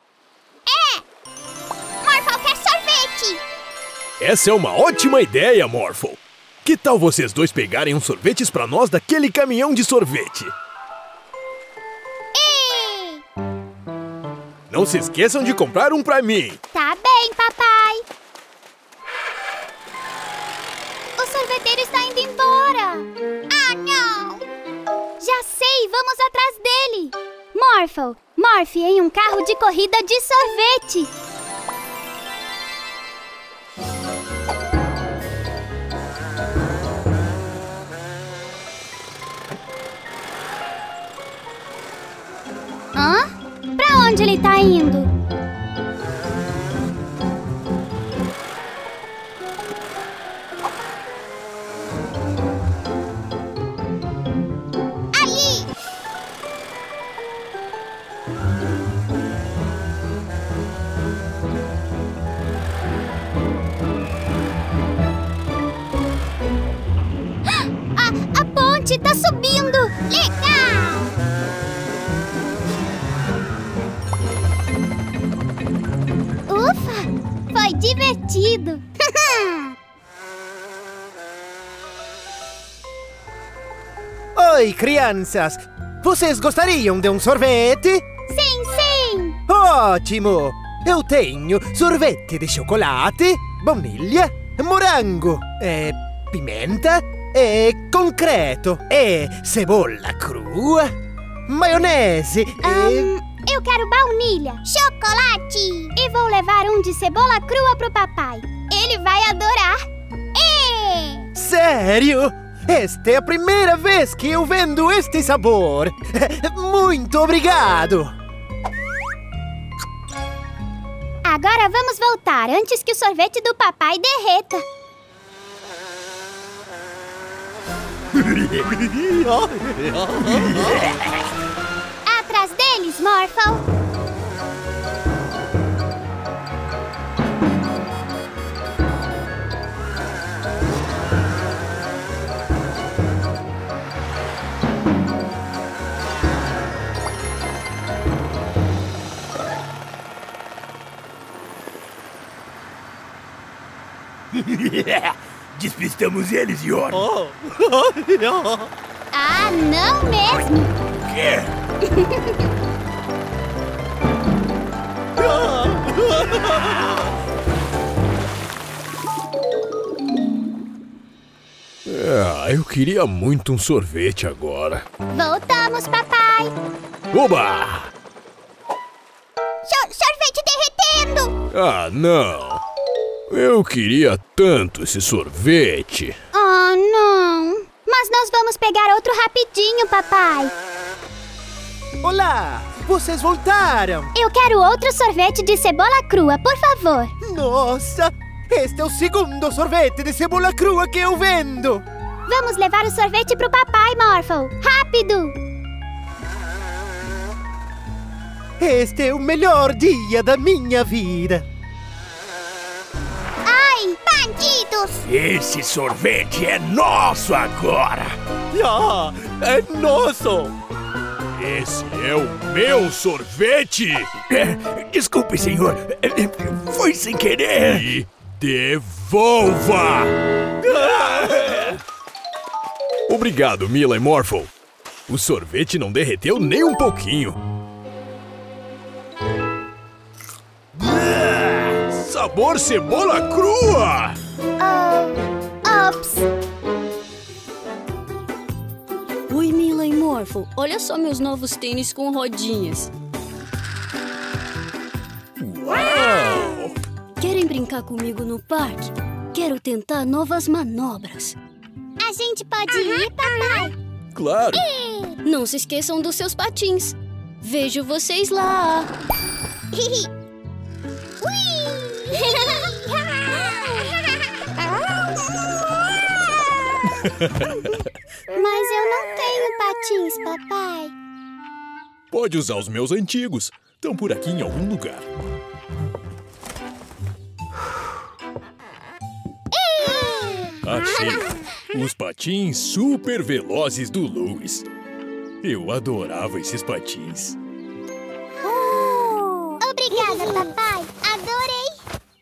Morphle quer sorvete! Essa é uma ótima ideia, Morphle. Que tal vocês dois pegarem uns sorvetes pra nós daquele caminhão de sorvete? Ei! Não se esqueçam de comprar um pra mim. Tá bem, papai. O sorveteiro está indo embora. Ah, não! Já sei, vamos atrás dele. Morphle, morphe em um carro de corrida de sorvete. Hã? Pra onde ele tá indo? Ali! A ponte tá subindo! Legal! Ufa! Foi divertido! Oi, crianças! Vocês gostariam de um sorvete? Sim, sim! Ótimo! Eu tenho sorvete de chocolate, baunilha, morango, pimenta, concreto, cebolla crua, maionese Eu quero baunilha, chocolate! E vou levar um de cebola crua pro papai. Ele vai adorar! Sério? Esta é a primeira vez que eu vendo este sabor! Muito obrigado! Agora vamos voltar antes que o sorvete do papai derreta. Atrás deles, Morphle! Despistamos eles, Yor. Ah, não mesmo! Quê? Eu queria muito um sorvete agora. Voltamos, papai! Oba! Sorvete derretendo! Ah, não! Eu queria tanto esse sorvete. Oh, não! Mas nós vamos pegar outro rapidinho, papai. Olá! Vocês voltaram! Eu quero outro sorvete de cebola crua, por favor. Nossa! Este é o segundo sorvete de cebola crua que eu vendo! Vamos levar o sorvete pro papai, Morphle! Rápido! Este é o melhor dia da minha vida! Ai, bandidos! Esse sorvete é nosso agora! É nosso! Esse é o meu sorvete! Desculpe, senhor. Foi sem querer. E devolva! Obrigado, Mila e Morphle. O sorvete não derreteu nem um pouquinho. Sabor cebola crua! Ops! Oi, Mila e Morphle. Olha só meus novos tênis com rodinhas. Uau! Querem brincar comigo no parque? Quero tentar novas manobras. A gente pode ir, papai? Claro! Não se esqueçam dos seus patins. Vejo vocês lá. Mas eu não tenho patins, papai. Pode usar os meus antigos. Estão por aqui em algum lugar. Achei! Os patins super velozes do Louis. Eu adorava esses patins. Obrigada, papai. Adorei.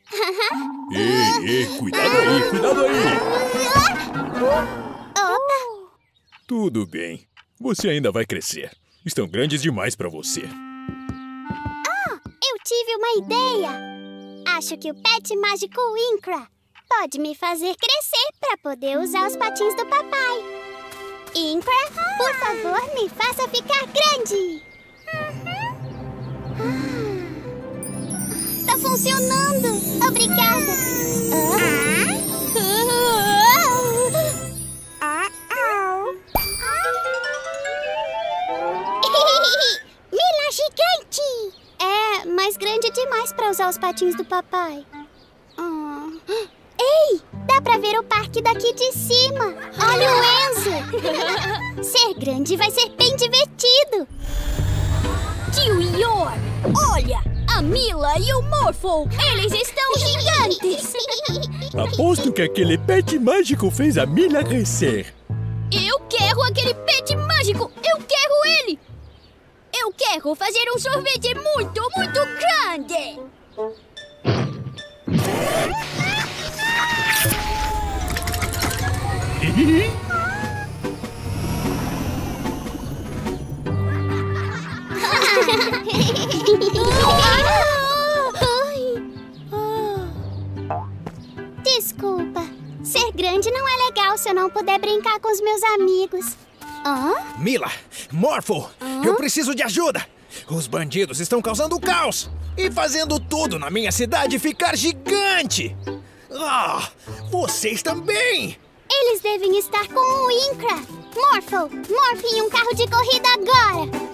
Ei, cuidado aí, cuidado aí! Opa! Tudo bem. Você ainda vai crescer. Estão grandes demais para você. Eu tive uma ideia. Acho que o pet mágico Incra pode me fazer crescer para poder usar os patins do papai. Incra, por favor, me faça ficar grande. Tá funcionando. Obrigada. Mila gigante! É, mas grande demais para usar os patins do papai. Ei, dá pra ver o parque daqui de cima. Olha o Enzo. Ser grande vai ser bem divertido. Tio Yor, olha! A Mila e o Morphle, eles estão gigantes! Aposto que aquele pet mágico fez a Mila crescer. Eu quero aquele pet mágico! Eu quero ele! Eu quero fazer um sorvete muito, muito grande! Desculpa. Ser grande não é legal se eu não puder brincar com os meus amigos. Mila, Morphle, eu preciso de ajuda. Os bandidos estão causando caos e fazendo tudo na minha cidade ficar gigante. Vocês também! Eles devem estar com o Incra. Morphle, morfe em um carro de corrida agora.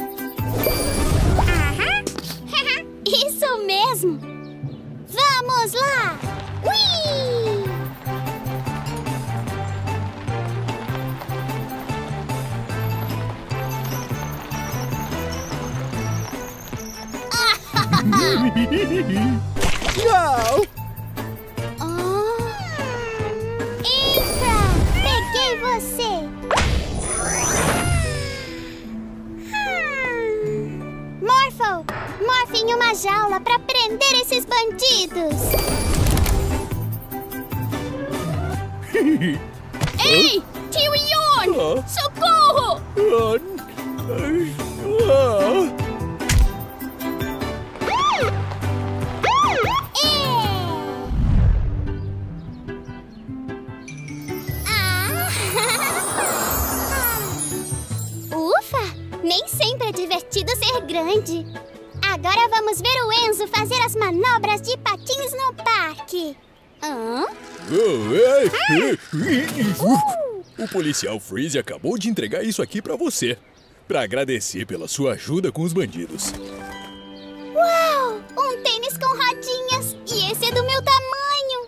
Isso mesmo! Vamos lá! Ui! Não! Eita! Peguei você! Morphle! Morphe em uma jaula pra prender esses bandidos! Ei! Tio Ion! Socorro! Ufa! Nem sempre é divertido ser grande. Agora vamos ver o Enzo fazer as manobras de patins no parque. O policial Freeze acabou de entregar isso aqui pra você, pra agradecer pela sua ajuda com os bandidos. Uau! Um tênis com rodinhas! E esse é do meu tamanho!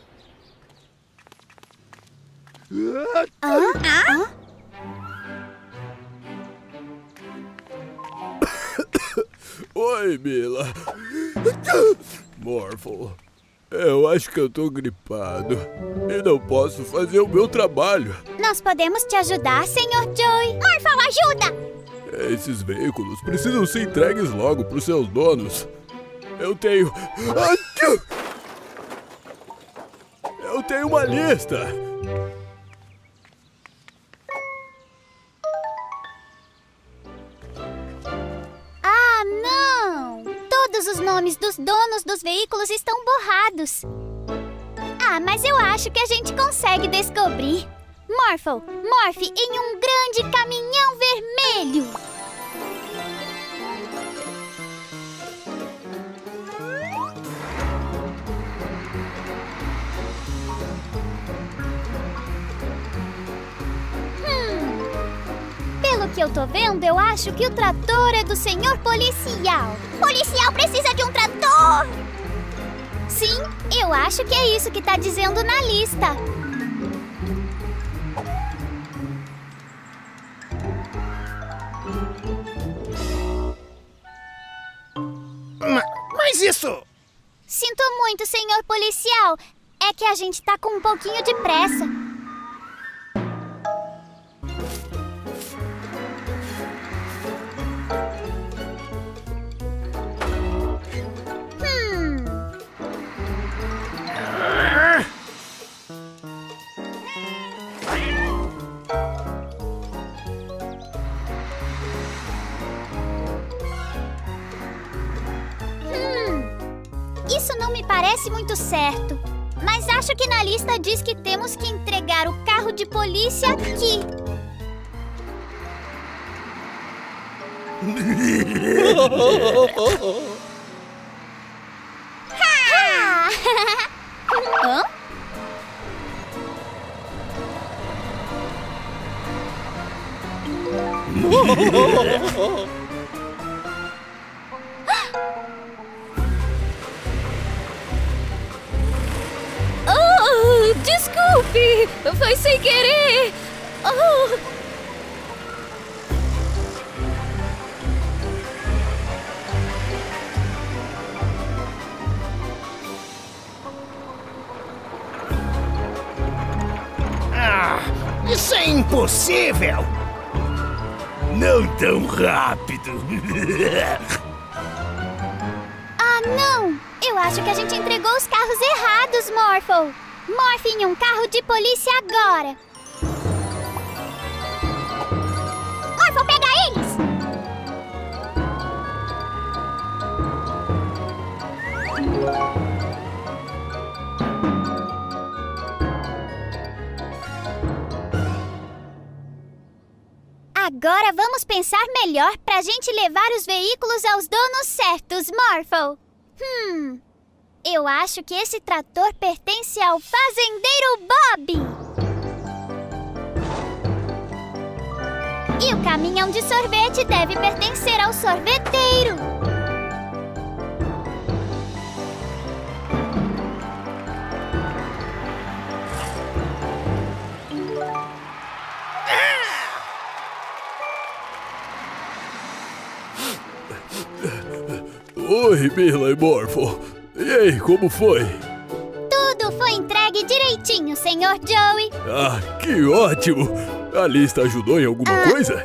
Oi, Mila. Morphle, eu acho que eu tô gripado e não posso fazer o meu trabalho. Nós podemos te ajudar, Sr. Joey. Morphle, ajuda! Esses veículos precisam ser entregues logo pros seus donos. Eu tenho uma lista. Ah, não! Todos os nomes dos donos dos veículos estão borrados. Ah, mas eu acho que a gente consegue descobrir. Morphle, morfe em um grande caminhão vermelho. Pelo que eu tô vendo, eu acho que o trator é do senhor policial. Policial precisa de um trator! Sim, eu acho que é isso que tá dizendo na lista. Mas isso... Sinto muito, senhor policial. É que a gente tá com um pouquinho de pressa. Isso não me parece muito certo. Mas acho que na lista diz que temos que entregar o carro de polícia aqui. Hã? Desculpe! Foi sem querer! Isso é impossível! Não tão rápido! Ah, não! Eu acho que a gente entregou os carros errados, Morphle! Morfe em um carro de polícia agora! Morphle, pega eles! Agora vamos pensar melhor pra gente levar os veículos aos donos certos, Morphle. Eu acho que esse trator pertence ao fazendeiro Bob. E o caminhão de sorvete deve pertencer ao sorveteiro. Oi, Mila e Morphle. E aí, como foi? Tudo foi entregue direitinho, Sr. Joey. Ah, que ótimo! A lista ajudou em alguma coisa?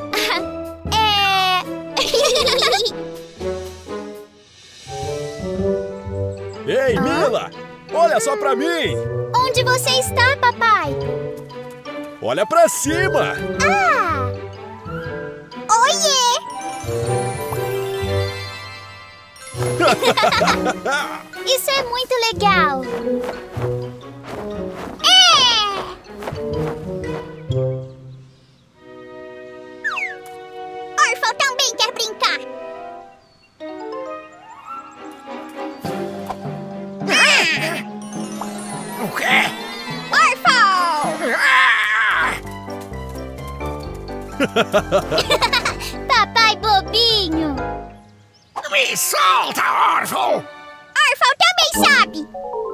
Ei, Mila! Olha só pra mim! Onde você está, papai? Olha pra cima! Ah! Oiê! Isso é muito legal! Orphle também quer brincar! O quê? Orphle! Papai bobinho! Me solta, Orphle! Orphle também sabe!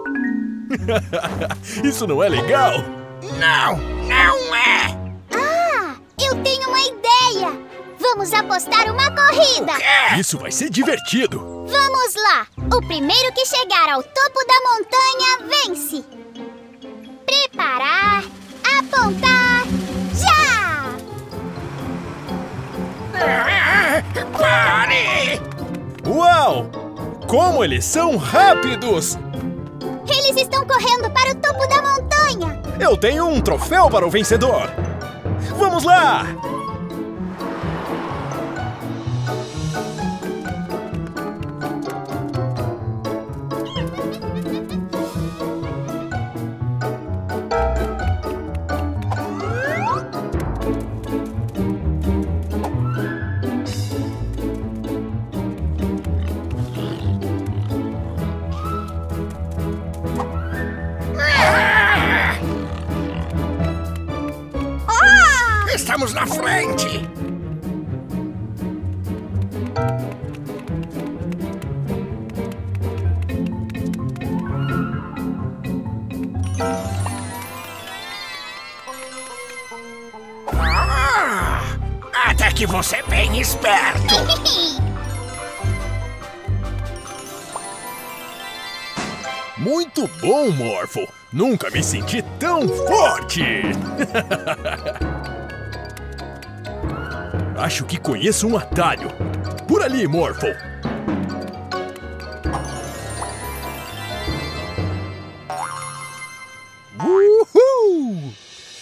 Isso não é legal? Não, não é! Ah, eu tenho uma ideia! Vamos apostar uma corrida! Isso vai ser divertido! Vamos lá! O primeiro que chegar ao topo da montanha vence! Preparar, apontar, já! Pare! Uau! Como eles são rápidos! Eles estão correndo para o topo da montanha! Eu tenho um troféu para o vencedor! Vamos lá! Estamos na frente! Até que você é bem esperto! Muito bom, Morphle! Nunca me senti tão forte! Acho que conheço um atalho. Por ali, Morphle! Uhul!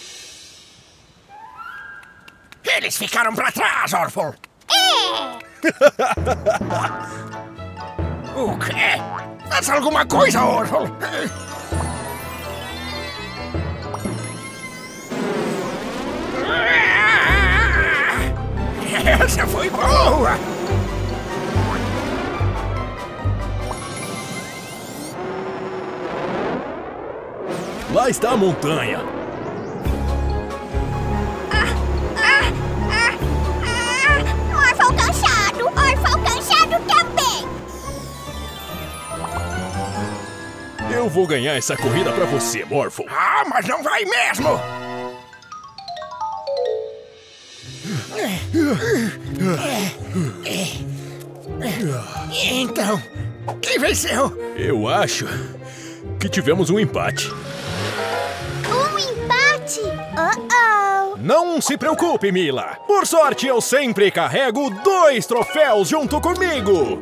Eles ficaram pra trás, Orphle! O quê? Faz alguma coisa, Orphle! Essa foi boa! Lá está a montanha. Orphle cansado! Orphle cansado também! Eu vou ganhar essa corrida pra você, Morphle. Ah, mas não vai mesmo! Então, quem venceu? Eu acho que tivemos um empate. Um empate? Oh-oh! Não se preocupe, Mila. Por sorte, eu sempre carrego 2 troféus junto comigo.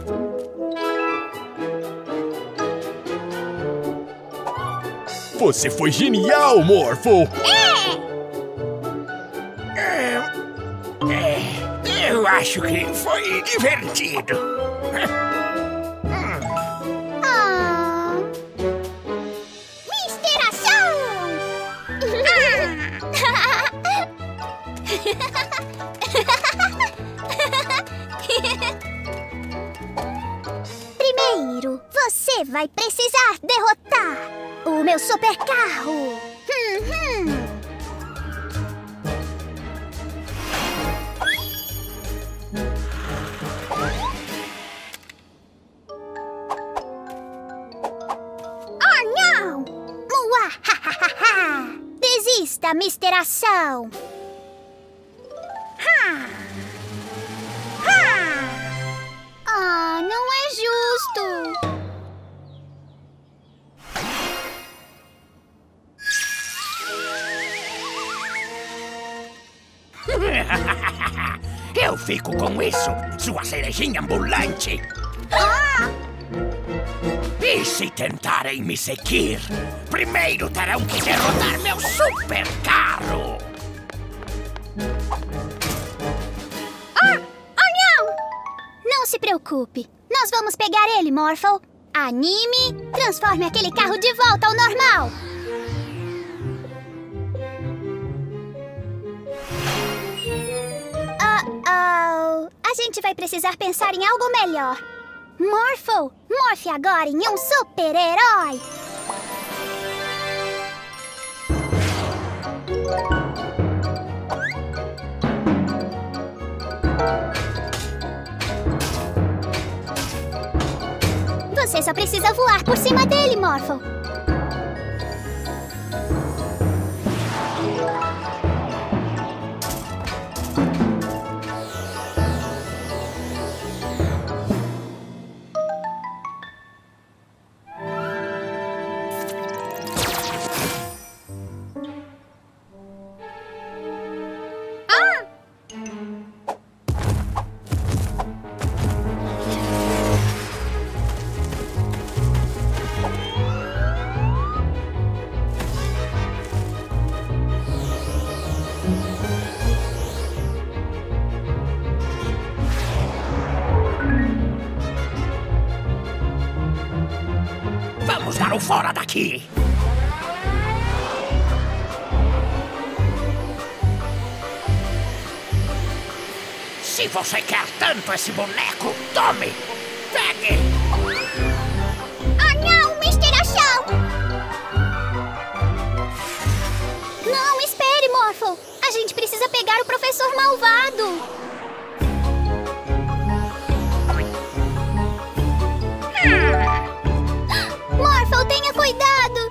Você foi genial, Morphle. Eu acho que foi divertido. Misteração! Primeiro, você vai precisar derrotar o meu super carro. Desista, misteração! Não gosto! Eu fico com isso, sua cerejinha ambulante! E se tentarem me seguir, primeiro terão que derrotar meu super carro! Não! Não se preocupe, nós vamos pegar ele, Morphle. Anime, transforme aquele carro de volta ao normal! A gente vai precisar pensar em algo melhor. Morphle, morfe agora em um super-herói! Você só precisa voar por cima dele, Morphle. Vamos dar o fora daqui! Se você quer tanto esse boneco, tome! Pegue! Não, Mr. Achão! Não, espere, Morphle! A gente precisa pegar o professor malvado! Morphle, tenha cuidado!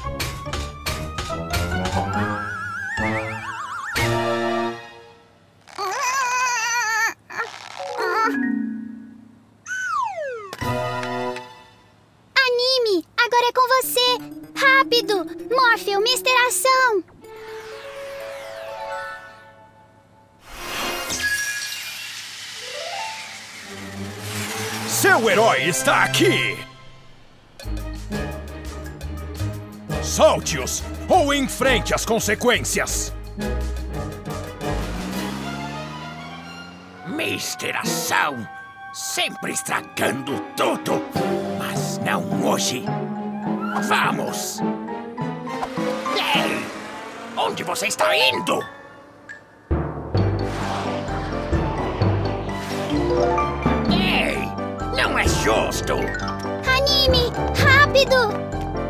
Anime, agora é com você! Rápido! Morphle, Mr. Ação! Seu herói está aqui! Solte-os ou enfrente as consequências! Mr. Ação, sempre estragando tudo, mas não hoje. Vamos! Ei! Onde você está indo? Ei! Não é justo! Anime, rápido!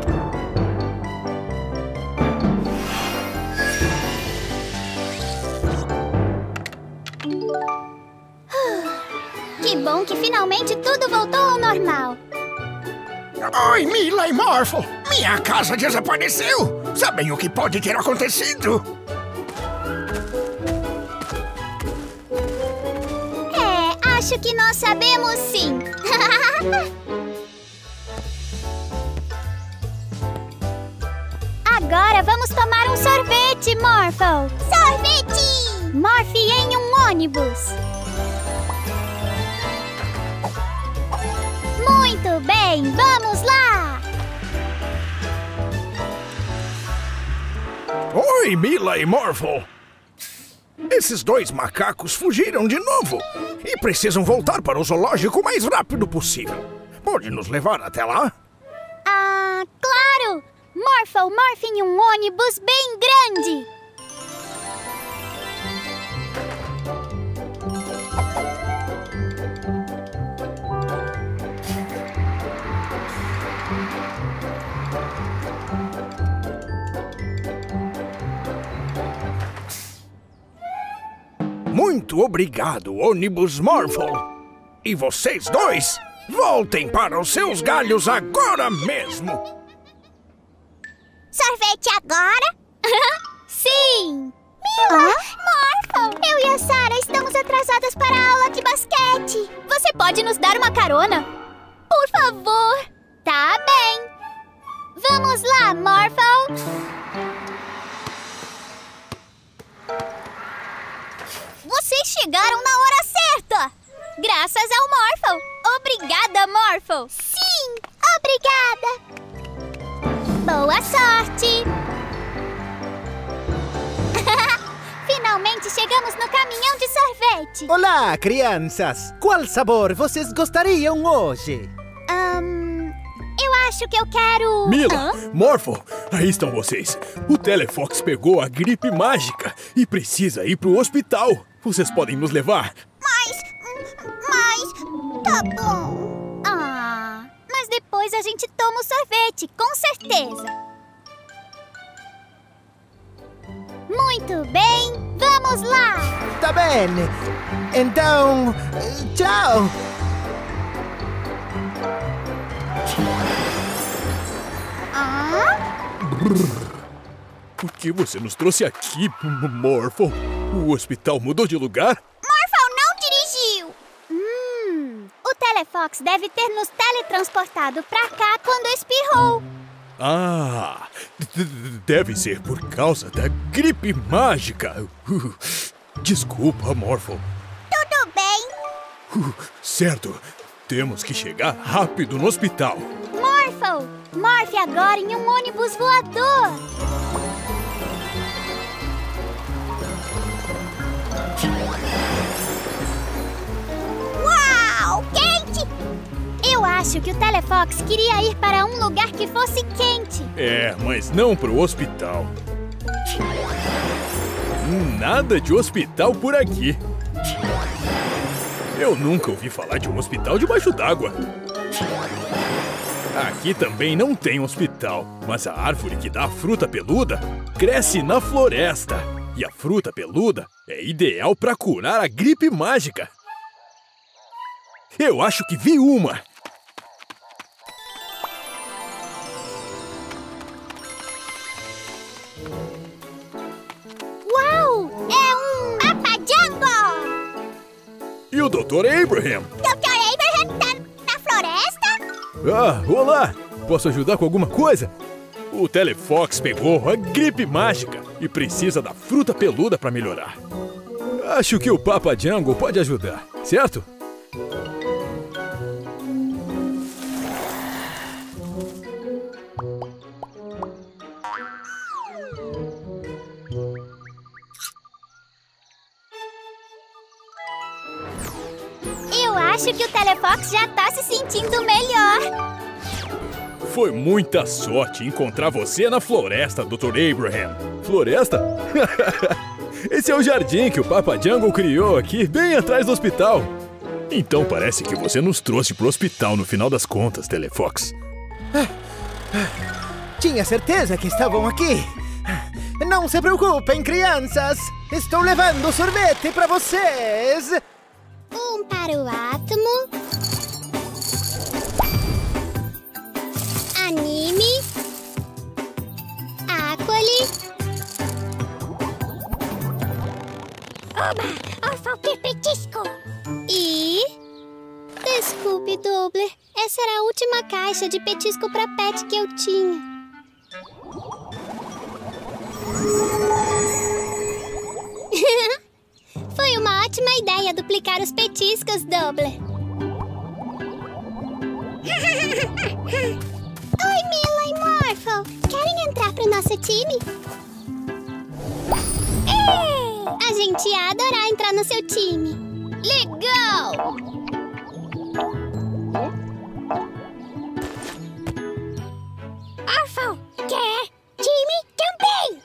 Que bom que finalmente tudo voltou ao normal. Oi, Mila e Morphle! Minha casa desapareceu! Sabem o que pode ter acontecido? Acho que nós sabemos sim. Agora vamos tomar um sorvete, Morphle. Sorvete! Morphe em um ônibus. Muito bem, vamos lá! Oi, Mila e Morphle. Esses dois macacos fugiram de novo e precisam voltar para o zoológico o mais rápido possível. Pode nos levar até lá? Claro! Morphle, morfe em um ônibus bem grande! Muito obrigado, ônibus Morphle. E vocês dois, voltem para os seus galhos agora mesmo. Sorvete agora? Sim! Mila! Morphle! Eu e a Sarah estamos atrasadas para a aula de basquete. Você pode nos dar uma carona? Por Por favor. Tá bem. Vamos lá, Morphle. Vocês chegaram na hora certa. Graças ao Morphle. Obrigada, Morphle. Sim, obrigada. Boa sorte. Finalmente chegamos no caminhão de sorvete. Olá, crianças. Qual sabor vocês gostariam hoje? Eu acho que eu quero... Mila, Morphle, aí estão vocês. O Telefox pegou a gripe mágica e precisa ir pro hospital. Vocês podem nos levar? Mas... Tá bom. Mas depois a gente toma o sorvete, com certeza. Muito bem, vamos lá. Tá bem. Então, tchau. Por que você nos trouxe aqui, Morphle? O hospital mudou de lugar? Morphle não dirigiu. O Telefox deve ter nos teletransportado pra cá quando espirrou. Deve ser por causa da gripe mágica. Desculpa, Morphle. Tudo bem. Certo, temos que chegar rápido no hospital. Morphle, morfe agora em um ônibus voador. Uau, quente! Eu acho que o Telefox queria ir para um lugar que fosse quente. Mas não pro hospital. Nada de hospital por aqui. Eu nunca ouvi falar de um hospital debaixo d'água. Aqui também não tem hospital, mas a árvore que dá a fruta peluda cresce na floresta. E a fruta peluda é ideal para curar a gripe mágica. Eu acho que vi uma. Uau! É um Papa Jungle! E o Dr. Abraham? Dr. Abraham tá na floresta? Olá! Posso ajudar com alguma coisa? O Telefox pegou a gripe mágica e precisa da fruta peluda para melhorar. Acho que o Papa Jungle pode ajudar, certo? Eu acho que o Telefox já tá se sentindo melhor. Foi muita sorte encontrar você na floresta, Dr. Abraham. Floresta? Esse é o jardim que o Papa Jungle criou aqui, bem atrás do hospital. Então parece que você nos trouxe pro hospital no final das contas, Telefox. Tinha certeza que estavam aqui. Não se preocupem, crianças. Estou levando sorvete para vocês. Um para o Átomo. Anime. Aquali. Oba! Faltou petisco! E... Desculpe, Doubler. Essa era a última caixa de petisco pra pet que eu tinha. Foi uma ótima ideia duplicar os petiscos, Doubler. Oi, Mila e Morphle. Querem entrar pro nosso time? A gente ia adorar entrar no seu time. Legal! Morphle, quer time também!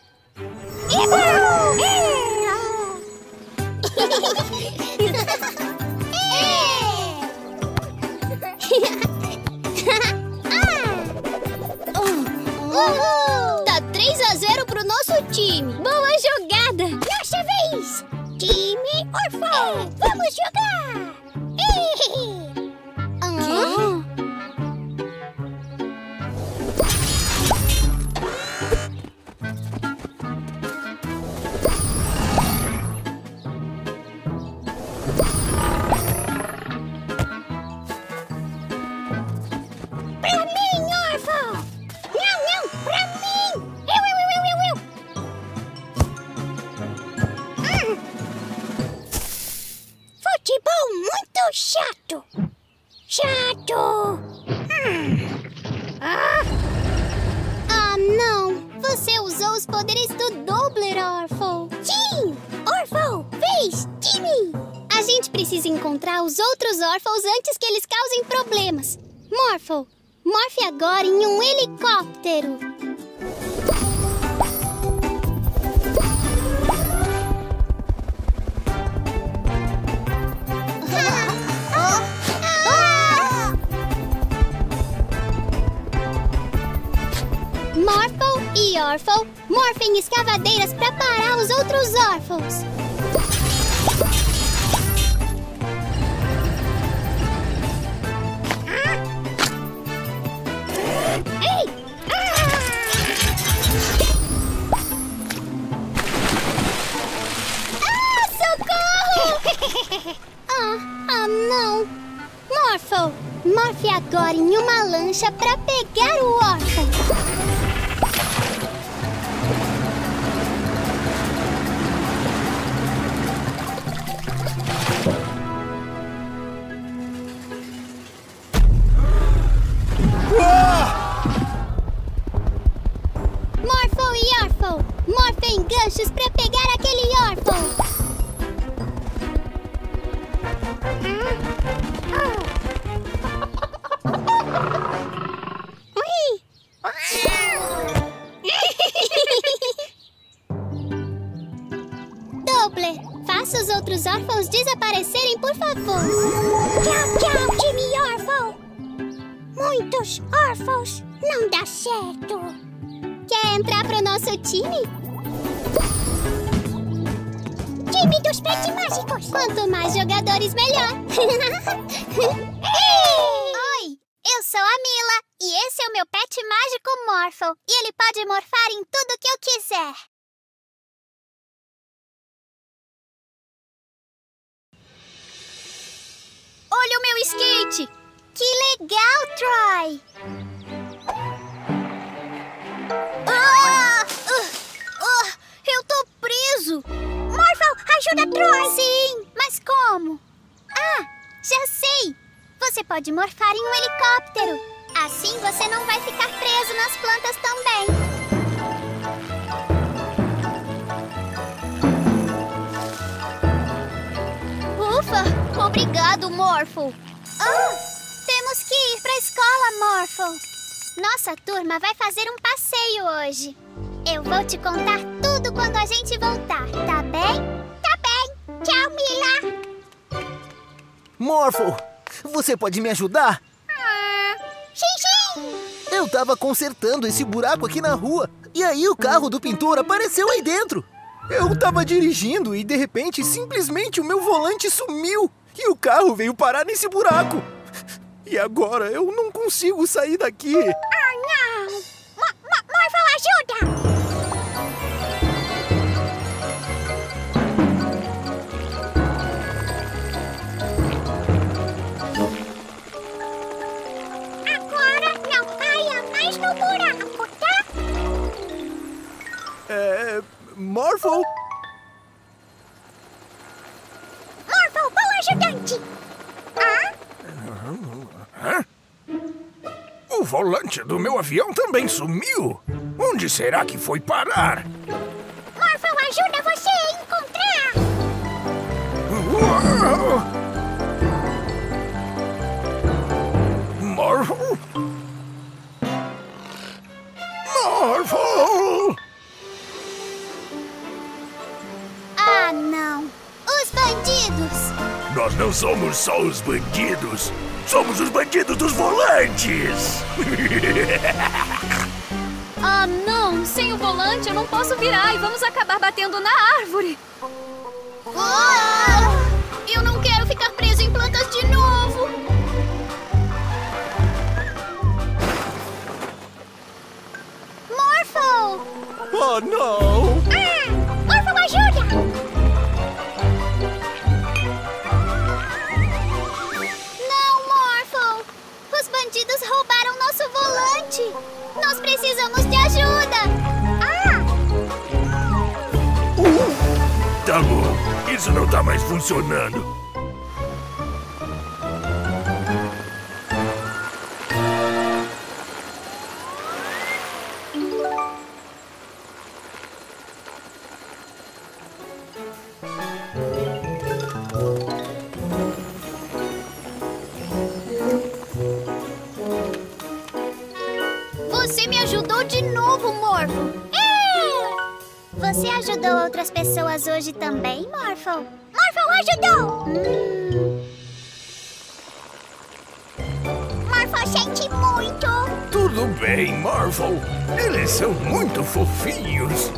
Tá 3-0 pro nosso time. Boa jogada. Nossa vez. Time Morphle, vamos jogar. usou os poderes do Doubler, Orphle. Sim! Orphle, fez! Timmy! A gente precisa encontrar os outros Orphles antes que eles causem problemas. Morphle, morfe agora em um helicóptero. Morphle e Orphle morfem escavadeiras para parar os outros Orphles. Ei! Socorro! Não! Morphle, morfe agora em uma lancha para pegar o Orphle. Morphle e Orphle, morfem ganchos para pegar aquele Orphle. Doubler, faça os outros Orphles desaparecerem, por favor. Tchau, tchau, time Orphle. Muitos Orphles não dá certo. Quer entrar pro nosso time? Time dos Pet Mágicos. Quanto mais jogadores, melhor. Oi, eu sou a Mila e esse é o meu Pet Mágico Morphle. E ele pode morfar em tudo que eu quiser. Olha o meu skate! Que legal, Troy! Eu tô preso! Morphle, ajuda Troy! Sim, mas como? Já sei! Você pode morfar em um helicóptero. Assim você não vai ficar preso nas plantas também. Ufa! Obrigado, Morphle! Temos que ir pra escola, Morphle! Nossa turma vai fazer um passeio hoje. Eu vou te contar tudo quando a gente voltar, tá bem? Tá bem! Tchau, Mila! Morphle, você pode me ajudar? Sim! Eu tava consertando esse buraco aqui na rua e aí o carro do pintor apareceu aí dentro. Eu tava dirigindo e de repente, simplesmente o meu volante sumiu e o carro veio parar nesse buraco. E agora eu não consigo sair daqui. Não! Morphle, ajuda! Agora não caia mais no buraco, tá? Morphle? Morphle, bom ajudante! O volante do meu avião também sumiu. Onde será que foi parar? Morphle ajuda você a encontrar! Morphle? Morphle! Não! Os bandidos! Nós não somos só os bandidos. Somos os bandidos dos volantes! Não! Sem o volante eu não posso virar e vamos acabar batendo na árvore. Eu não quero ficar preso em plantas de novo! Morphle! Oh, não! Morphle, ajuda! Os bandidos roubaram nosso volante! Nós precisamos de ajuda! Tá bom, isso não tá mais funcionando. Você ajudou outras pessoas hoje também, Morphle? Morphle ajudou! Morphle sente muito. Tudo bem, Morphle. Eles são muito fofinhos.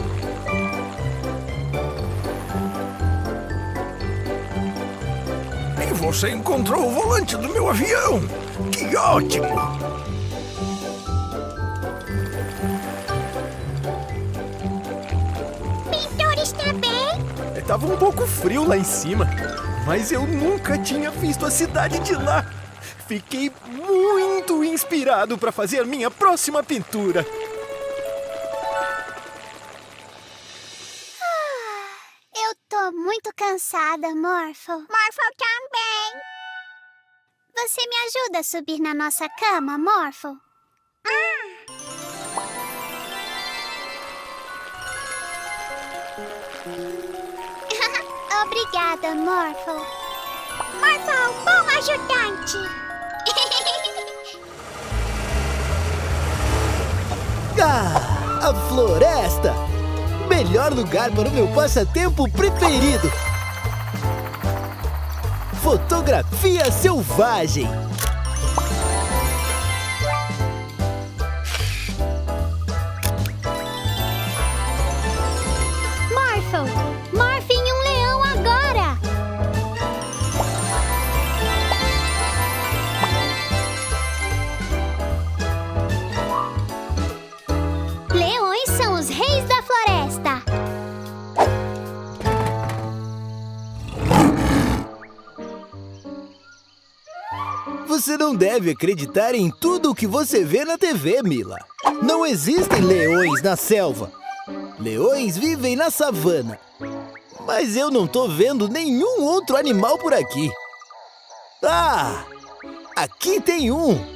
E você encontrou o volante do meu avião. Que ótimo! Está bem? Tava um pouco frio lá em cima, mas eu nunca tinha visto a cidade de lá. Fiquei muito inspirado para fazer minha próxima pintura. Eu tô muito cansada, Morphle. Morphle também. Você me ajuda a subir na nossa cama, Morphle? Obrigada, Morphle. Morphle, bom ajudante. A floresta! Melhor lugar para o meu passatempo preferido. Fotografia selvagem. Morphe em um leão agora! Leões são os reis da floresta! Você não deve acreditar em tudo o que você vê na TV, Mila. Não existem leões na selva. Leões vivem na savana. Mas eu não tô vendo nenhum outro animal por aqui. Ah! Aqui tem um!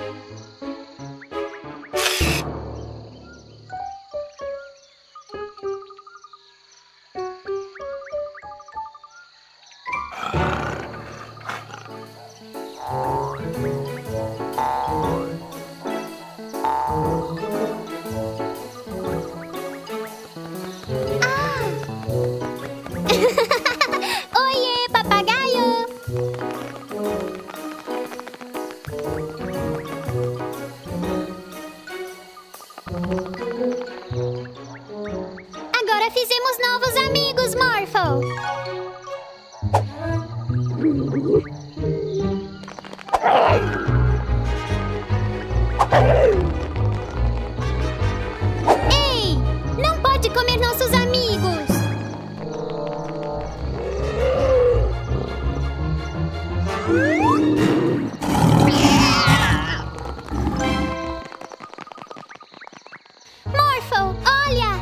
Oiê, papagaio! Agora fizemos novos amigos, Morphle! Ei! Não pode comer nossos amigos! Morphle, olha!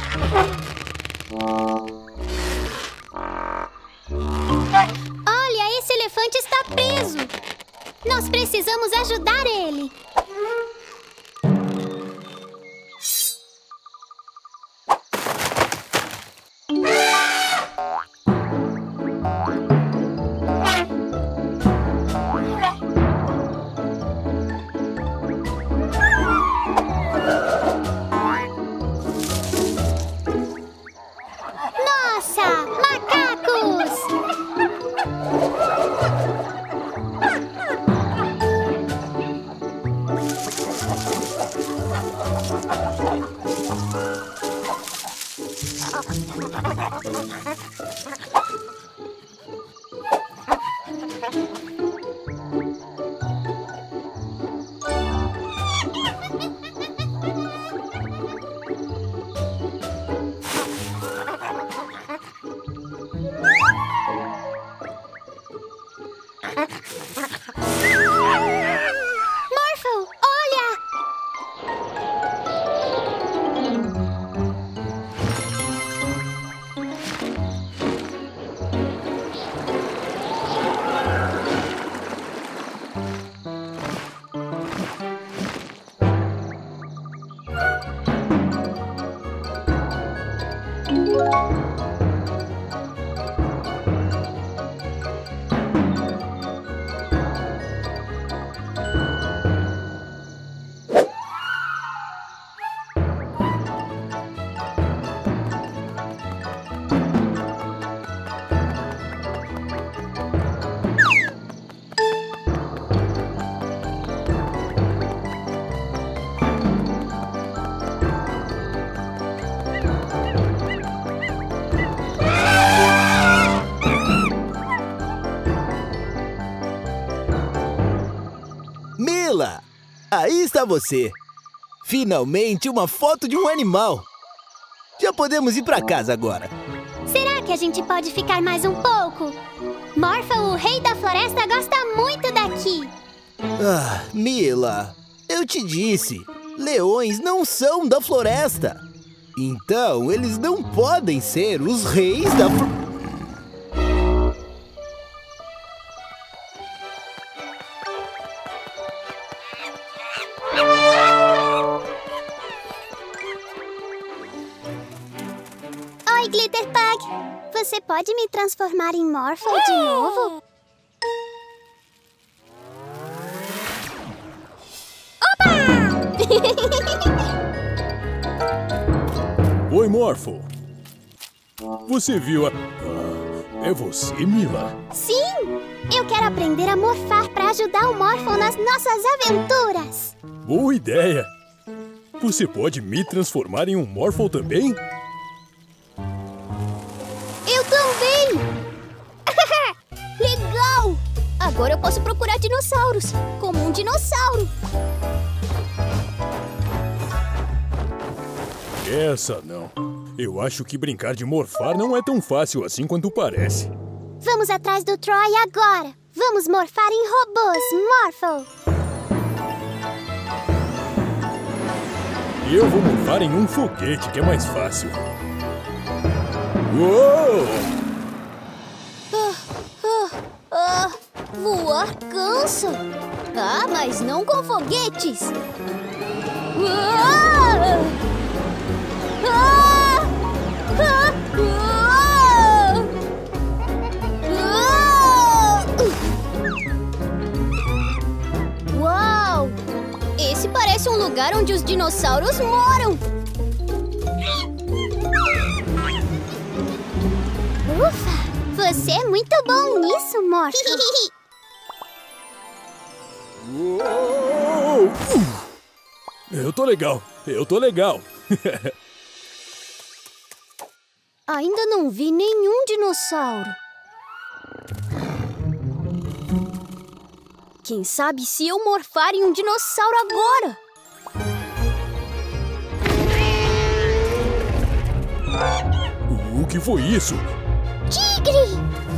Olha, esse elefante está preso! Nós precisamos ajudar ele! Nossa, macacos! Morphle, olha! aí está você. Finalmente uma foto de um animal. Já podemos ir para casa agora. Será que a gente pode ficar mais um pouco? Morphle, o rei da floresta, gosta muito daqui. Ah, Mila, eu te disse, leões não são da floresta. Então, eles não podem ser os reis da floresta. Oi, Glitterpug. Você pode me transformar em Morphle de novo? Oi, Morphle. Você viu a... é você, Mila? Sim! Eu quero aprender a morfar para ajudar o Morphle nas nossas aventuras. Boa ideia! Você pode me transformar em um Morphle também? Eu também! Legal! Agora eu posso procurar dinossauros, como um dinossauro. Essa não. Eu acho que brincar de morfar não é tão fácil assim quanto parece. Vamos atrás do Troy agora. Vamos morfar em robôs, Morphle. E eu vou morfar em um foguete, que é mais fácil. Uou! Voar cansa. Ah, mas não com foguetes. Uau! Esse parece um lugar onde os dinossauros moram. Ufa! Você é muito bom nisso, Morphle. Uou! Eu tô legal. Ainda não vi nenhum dinossauro. Quem sabe se eu morfar em um dinossauro agora? O que foi isso? Tigre!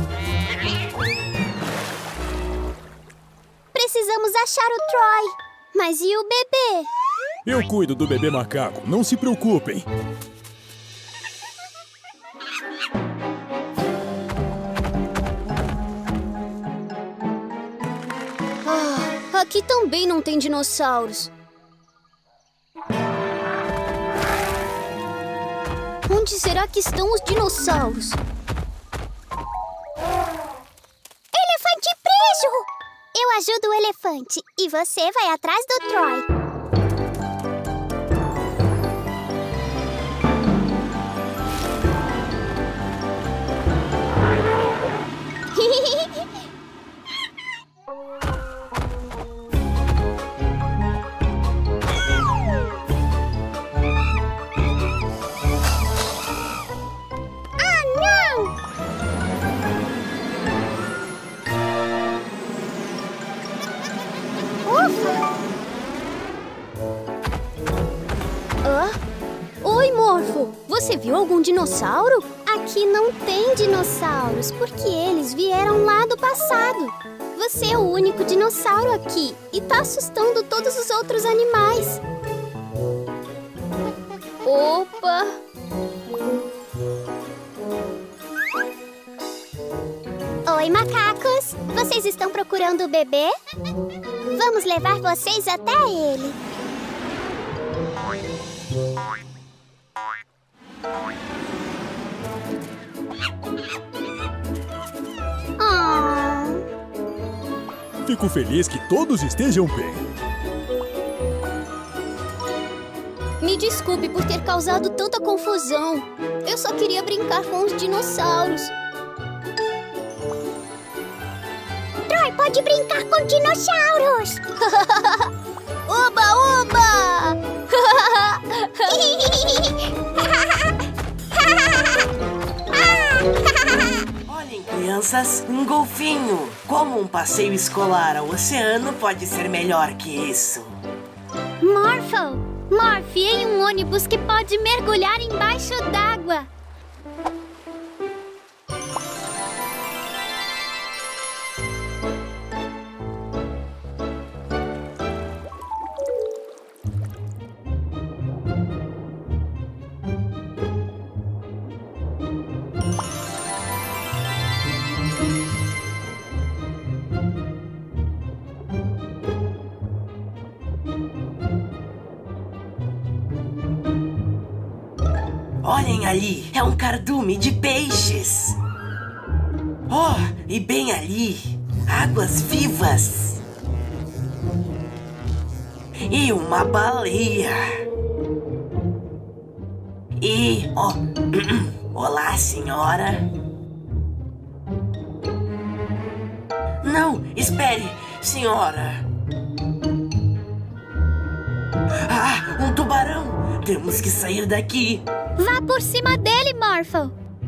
Precisamos achar o Troy. Mas e o bebê? Eu cuido do bebê macaco, não se preocupem. Aqui também não tem dinossauros. Onde será que estão os dinossauros? Elefante preso! Eu ajudo o elefante e você vai atrás do Troy. Oi, Morphle. Você viu algum dinossauro? Aqui não tem dinossauros, porque eles vieram lá do passado. Você é o único dinossauro aqui e tá assustando todos os outros animais. Opa! Oi, macacos! Vocês estão procurando o bebê? Vamos levar vocês até ele. Fico feliz que todos estejam bem. Me desculpe por ter causado tanta confusão. Eu só queria brincar com os dinossauros. Troy pode brincar com dinossauros! Oba, oba! Olhem, crianças, um golfinho. Como um passeio escolar ao oceano pode ser melhor que isso? Morphle! Morph em um ônibus que pode mergulhar embaixo d'água. Olhem ali, é um cardume de peixes. Oh, e bem ali, águas vivas. E uma baleia. E, olá, senhora. Não, espere, senhora. Ah, um tubarão. Temos que sair daqui. Vá por cima dele, Morphle.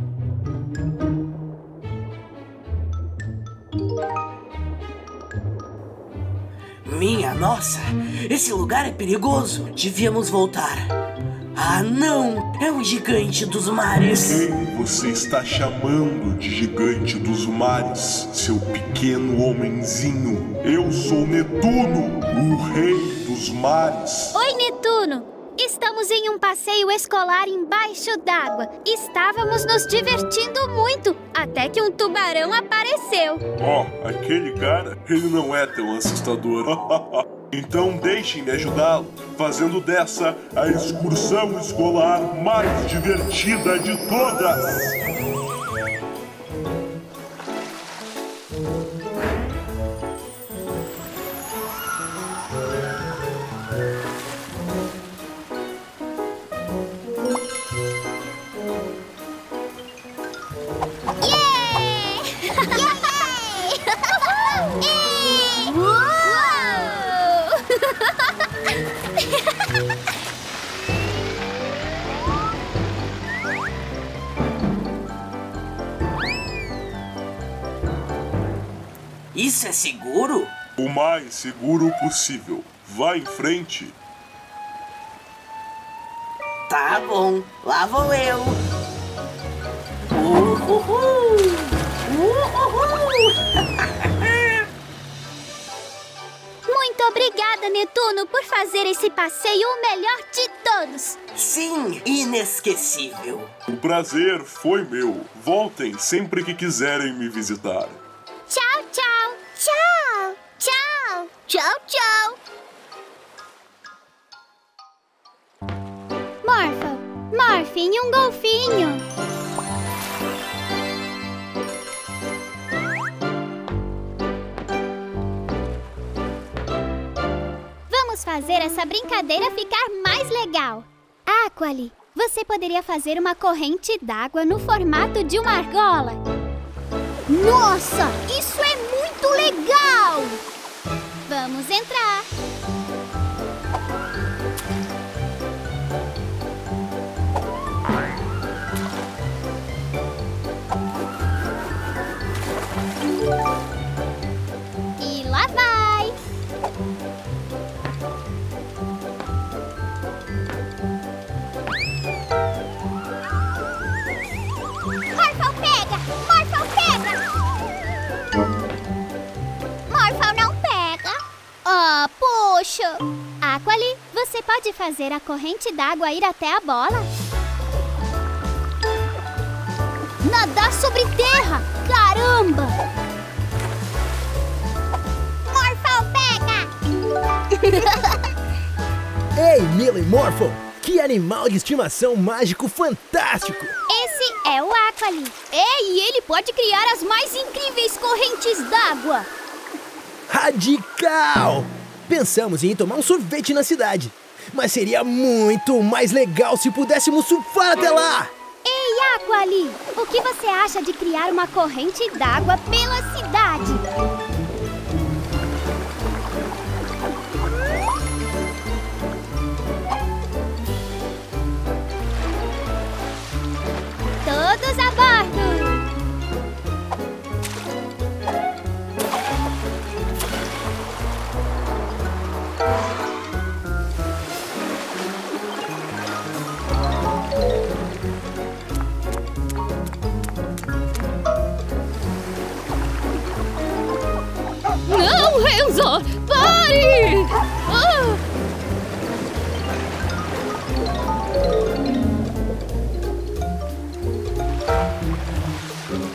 Minha nossa, esse lugar é perigoso. Devíamos voltar. Ah, não! É um gigante dos mares. Quem você está chamando de gigante dos mares, seu pequeno homenzinho? Eu sou Netuno, o rei dos mares. Oi, Netuno. Estamos em um passeio escolar embaixo d'água. Estávamos nos divertindo muito, até que um tubarão apareceu. Aquele cara, ele não é tão assustador. Então deixem-me ajudá-lo, fazendo dessa a excursão escolar mais divertida de todas. Isso é seguro? O mais seguro possível. Vá em frente. Tá bom, lá vou eu. Muito obrigada, Netuno, por fazer esse passeio o melhor de todos. Sim, inesquecível. O prazer foi meu. Voltem sempre que quiserem me visitar. Tchau, tchau. Tchau. Tchau. Tchau, tchau. Morphle em um golfinho. Vamos fazer essa brincadeira ficar mais legal. Aquali, você poderia fazer uma corrente d'água no formato de uma argola. Nossa, isso é muito legal! Vamos entrar. E lá vai. Morphle pega! Morphle pega! Morphle não pega. Ah, poxa. Aquali, você pode fazer a corrente d'água ir até a bola? Nadar sobre terra! Caramba! Morphle pega! Ei, Mila e Morphle! Que animal de estimação mágico fantástico! Esse é o Aquali. E ele pode criar as mais incríveis correntes d'água. Radical! Pensamos em ir tomar um sorvete na cidade. Mas seria muito mais legal se pudéssemos surfar até lá! Ei, Aquali! O que você acha de criar uma corrente d'água pela cidade? Todos a bordo!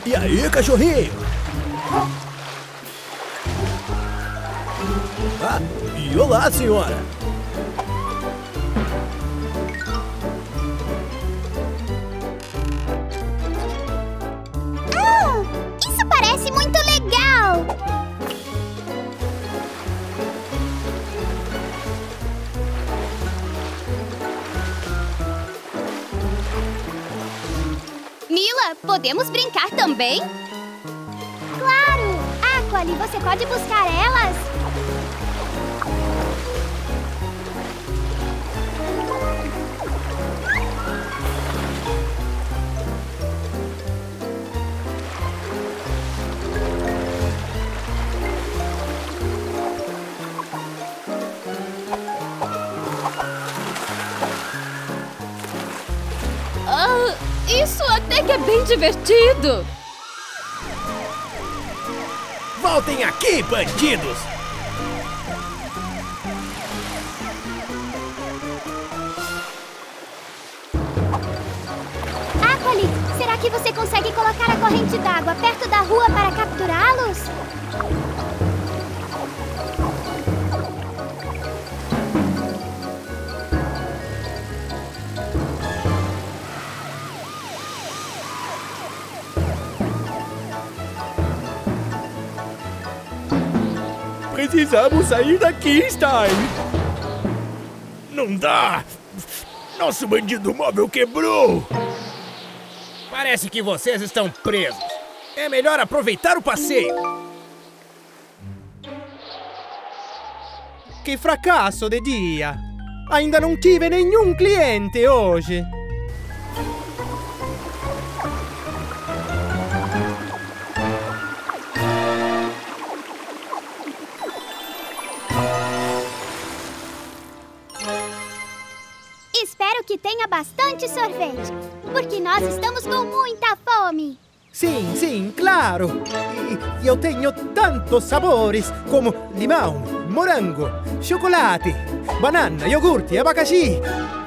E aí, cachorrinho? Ah, e olá, senhora. Isso parece muito legal! Mila, podemos brincar também? Claro! Aquali, você pode buscar elas? Isso até que é bem divertido! Voltem aqui, bandidos! Aquali, será que você consegue colocar a corrente d'água perto da rua para capturá-los? Precisamos sair daqui, Stein! Não dá! Nosso bandido móvel quebrou! Parece que vocês estão presos. É melhor aproveitar o passeio. Que fracasso de dia! Ainda não tive nenhum cliente hoje. Espero que tenha bastante sorvete, porque nós estamos com muita fome. Sim, sim, claro. E eu tenho tantos sabores como limão, morango, chocolate, banana, iogurte, abacaxi.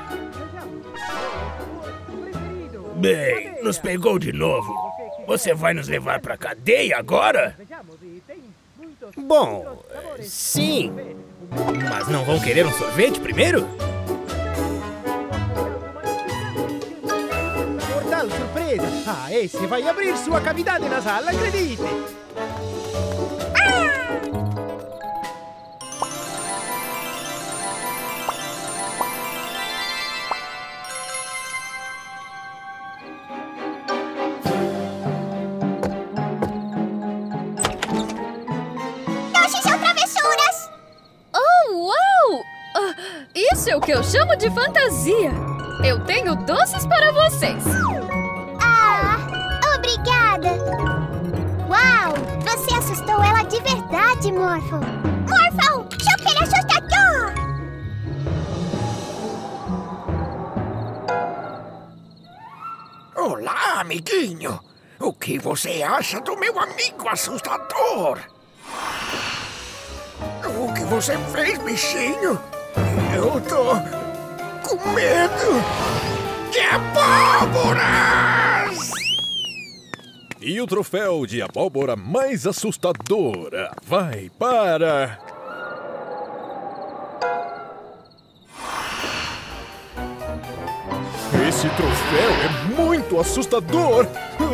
Bem, nos pegou de novo. Você vai nos levar pra cadeia agora? Bom, sim. Mas não vão querer um sorvete primeiro? Portal surpresa! Ah, esse vai abrir sua cavidade nasal, acredite! Doces ou travessuras? Oh, uau! Isso é o que eu chamo de fantasia! Eu tenho doces para vocês! Ah, obrigada! Uau! Você assustou ela de verdade, Morphle! Morphle! Choque assustador! Olá, amiguinho! O que você acha do meu amigo assustador? O que você fez, bichinho? Eu tô com medo de abóboras! E o troféu de abóbora mais assustadora vai para... Esse troféu é muito assustador!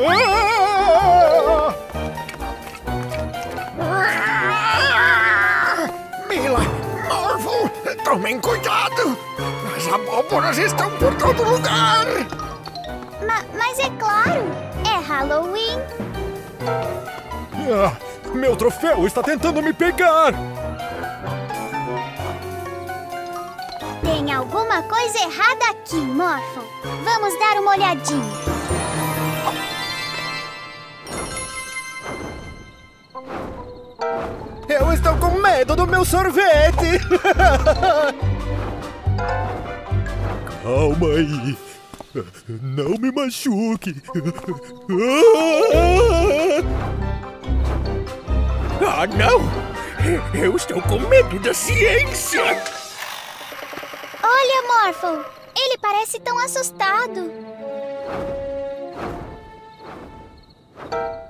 Mila, Morphle, tomem cuidado! As abóboras estão por todo lugar! Mas é claro, é Halloween! Ah, meu troféu está tentando me pegar! Tem alguma coisa errada aqui, Morphle. Vamos dar uma olhadinha. Eu estou com medo do meu sorvete! Calma aí. Não me machuque. Ah, não! Eu estou com medo da ciência! Olha, Morphle, ele parece tão assustado.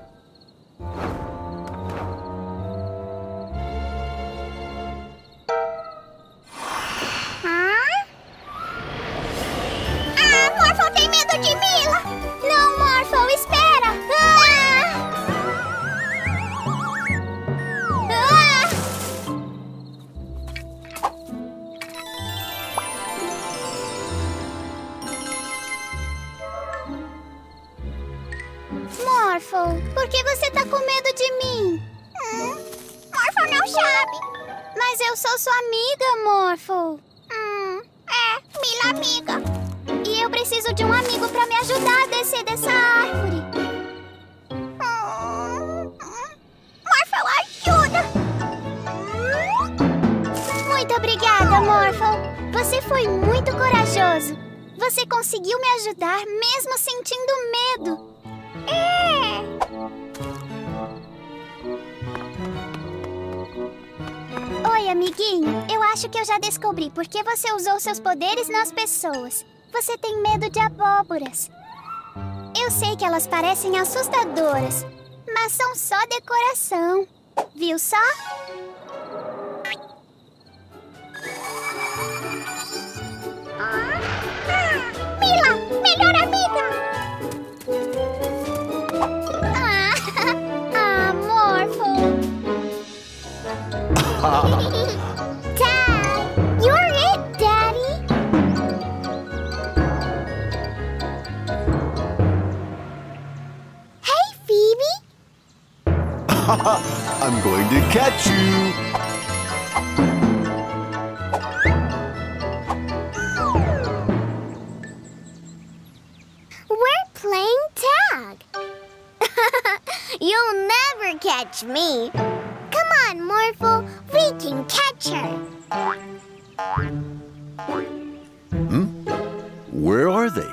Morphle. Por que você tá com medo de mim? Morphle não sabe. Mas eu sou sua amiga, Morphle. Mila amiga. E eu preciso de um amigo pra me ajudar a descer dessa árvore. Morphle, ajuda! Muito obrigada, Morphle. Você foi muito corajoso. Você conseguiu me ajudar mesmo sentindo medo. Oi, amiguinho. Eu acho que eu já descobri por que você usou seus poderes nas pessoas. Você tem medo de abóboras. Eu sei que elas parecem assustadoras, mas são só decoração. Viu só? Mila, melhor amiga! Morphle. Dad, you're it, Daddy. Hey, Phoebe. I'm going to catch you. We're playing tag. You'll never catch me. Come on, Morphle. We can catch her. Where are they?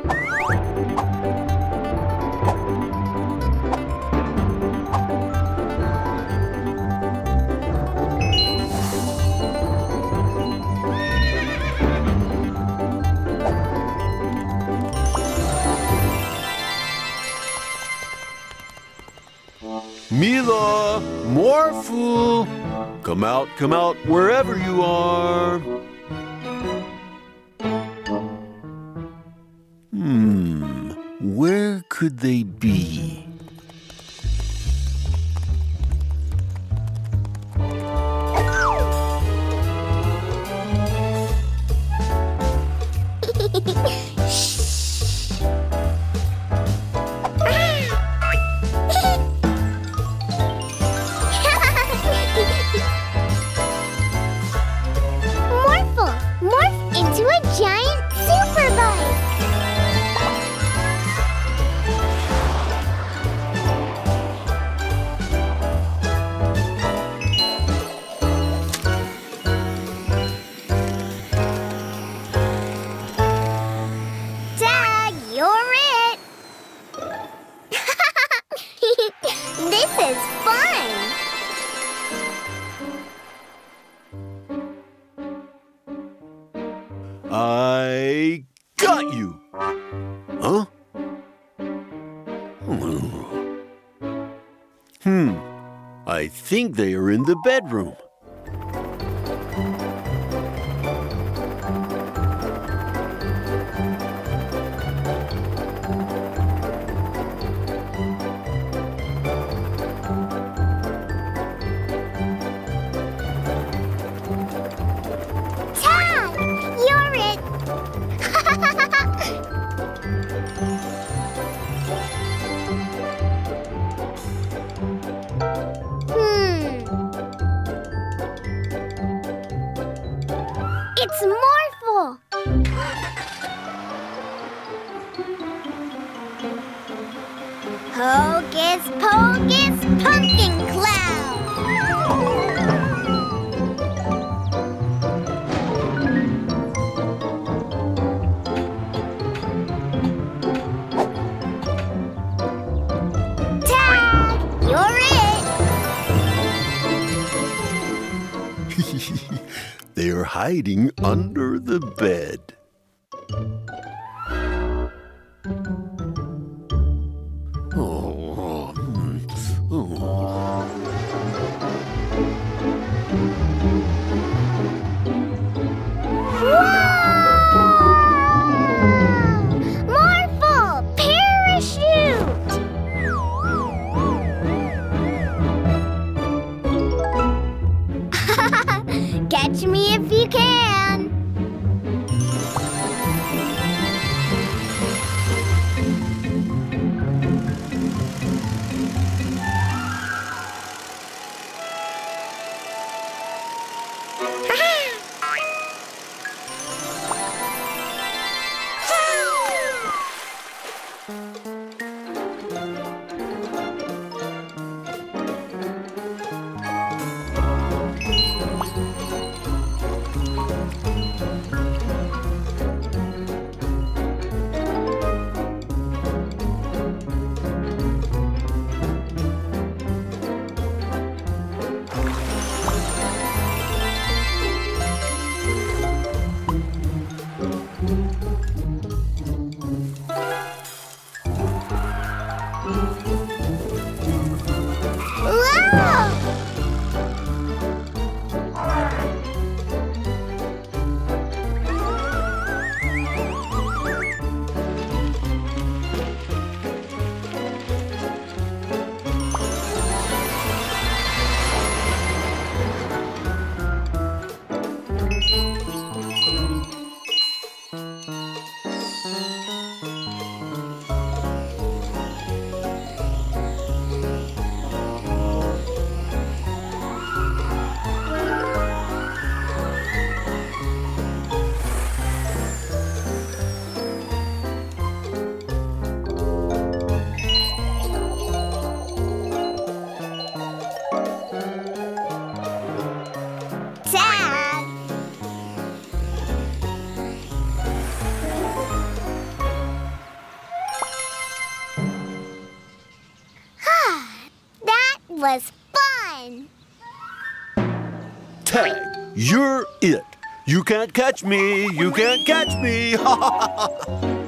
Mila! Morphle! Come out, wherever you are. Where could they be? Morph into a giant super bike. Dad, you're it. This is fun. I got you! Huh? I think they are in the bedroom. Tag, you're it. It's Morphle. Hocus Pocus Pumpkin Cloud. Tag, you're it. They are hiding under the bed. Morphle, parachute! Catch me if you can. Tag, you're it. You can't catch me, you can't catch me.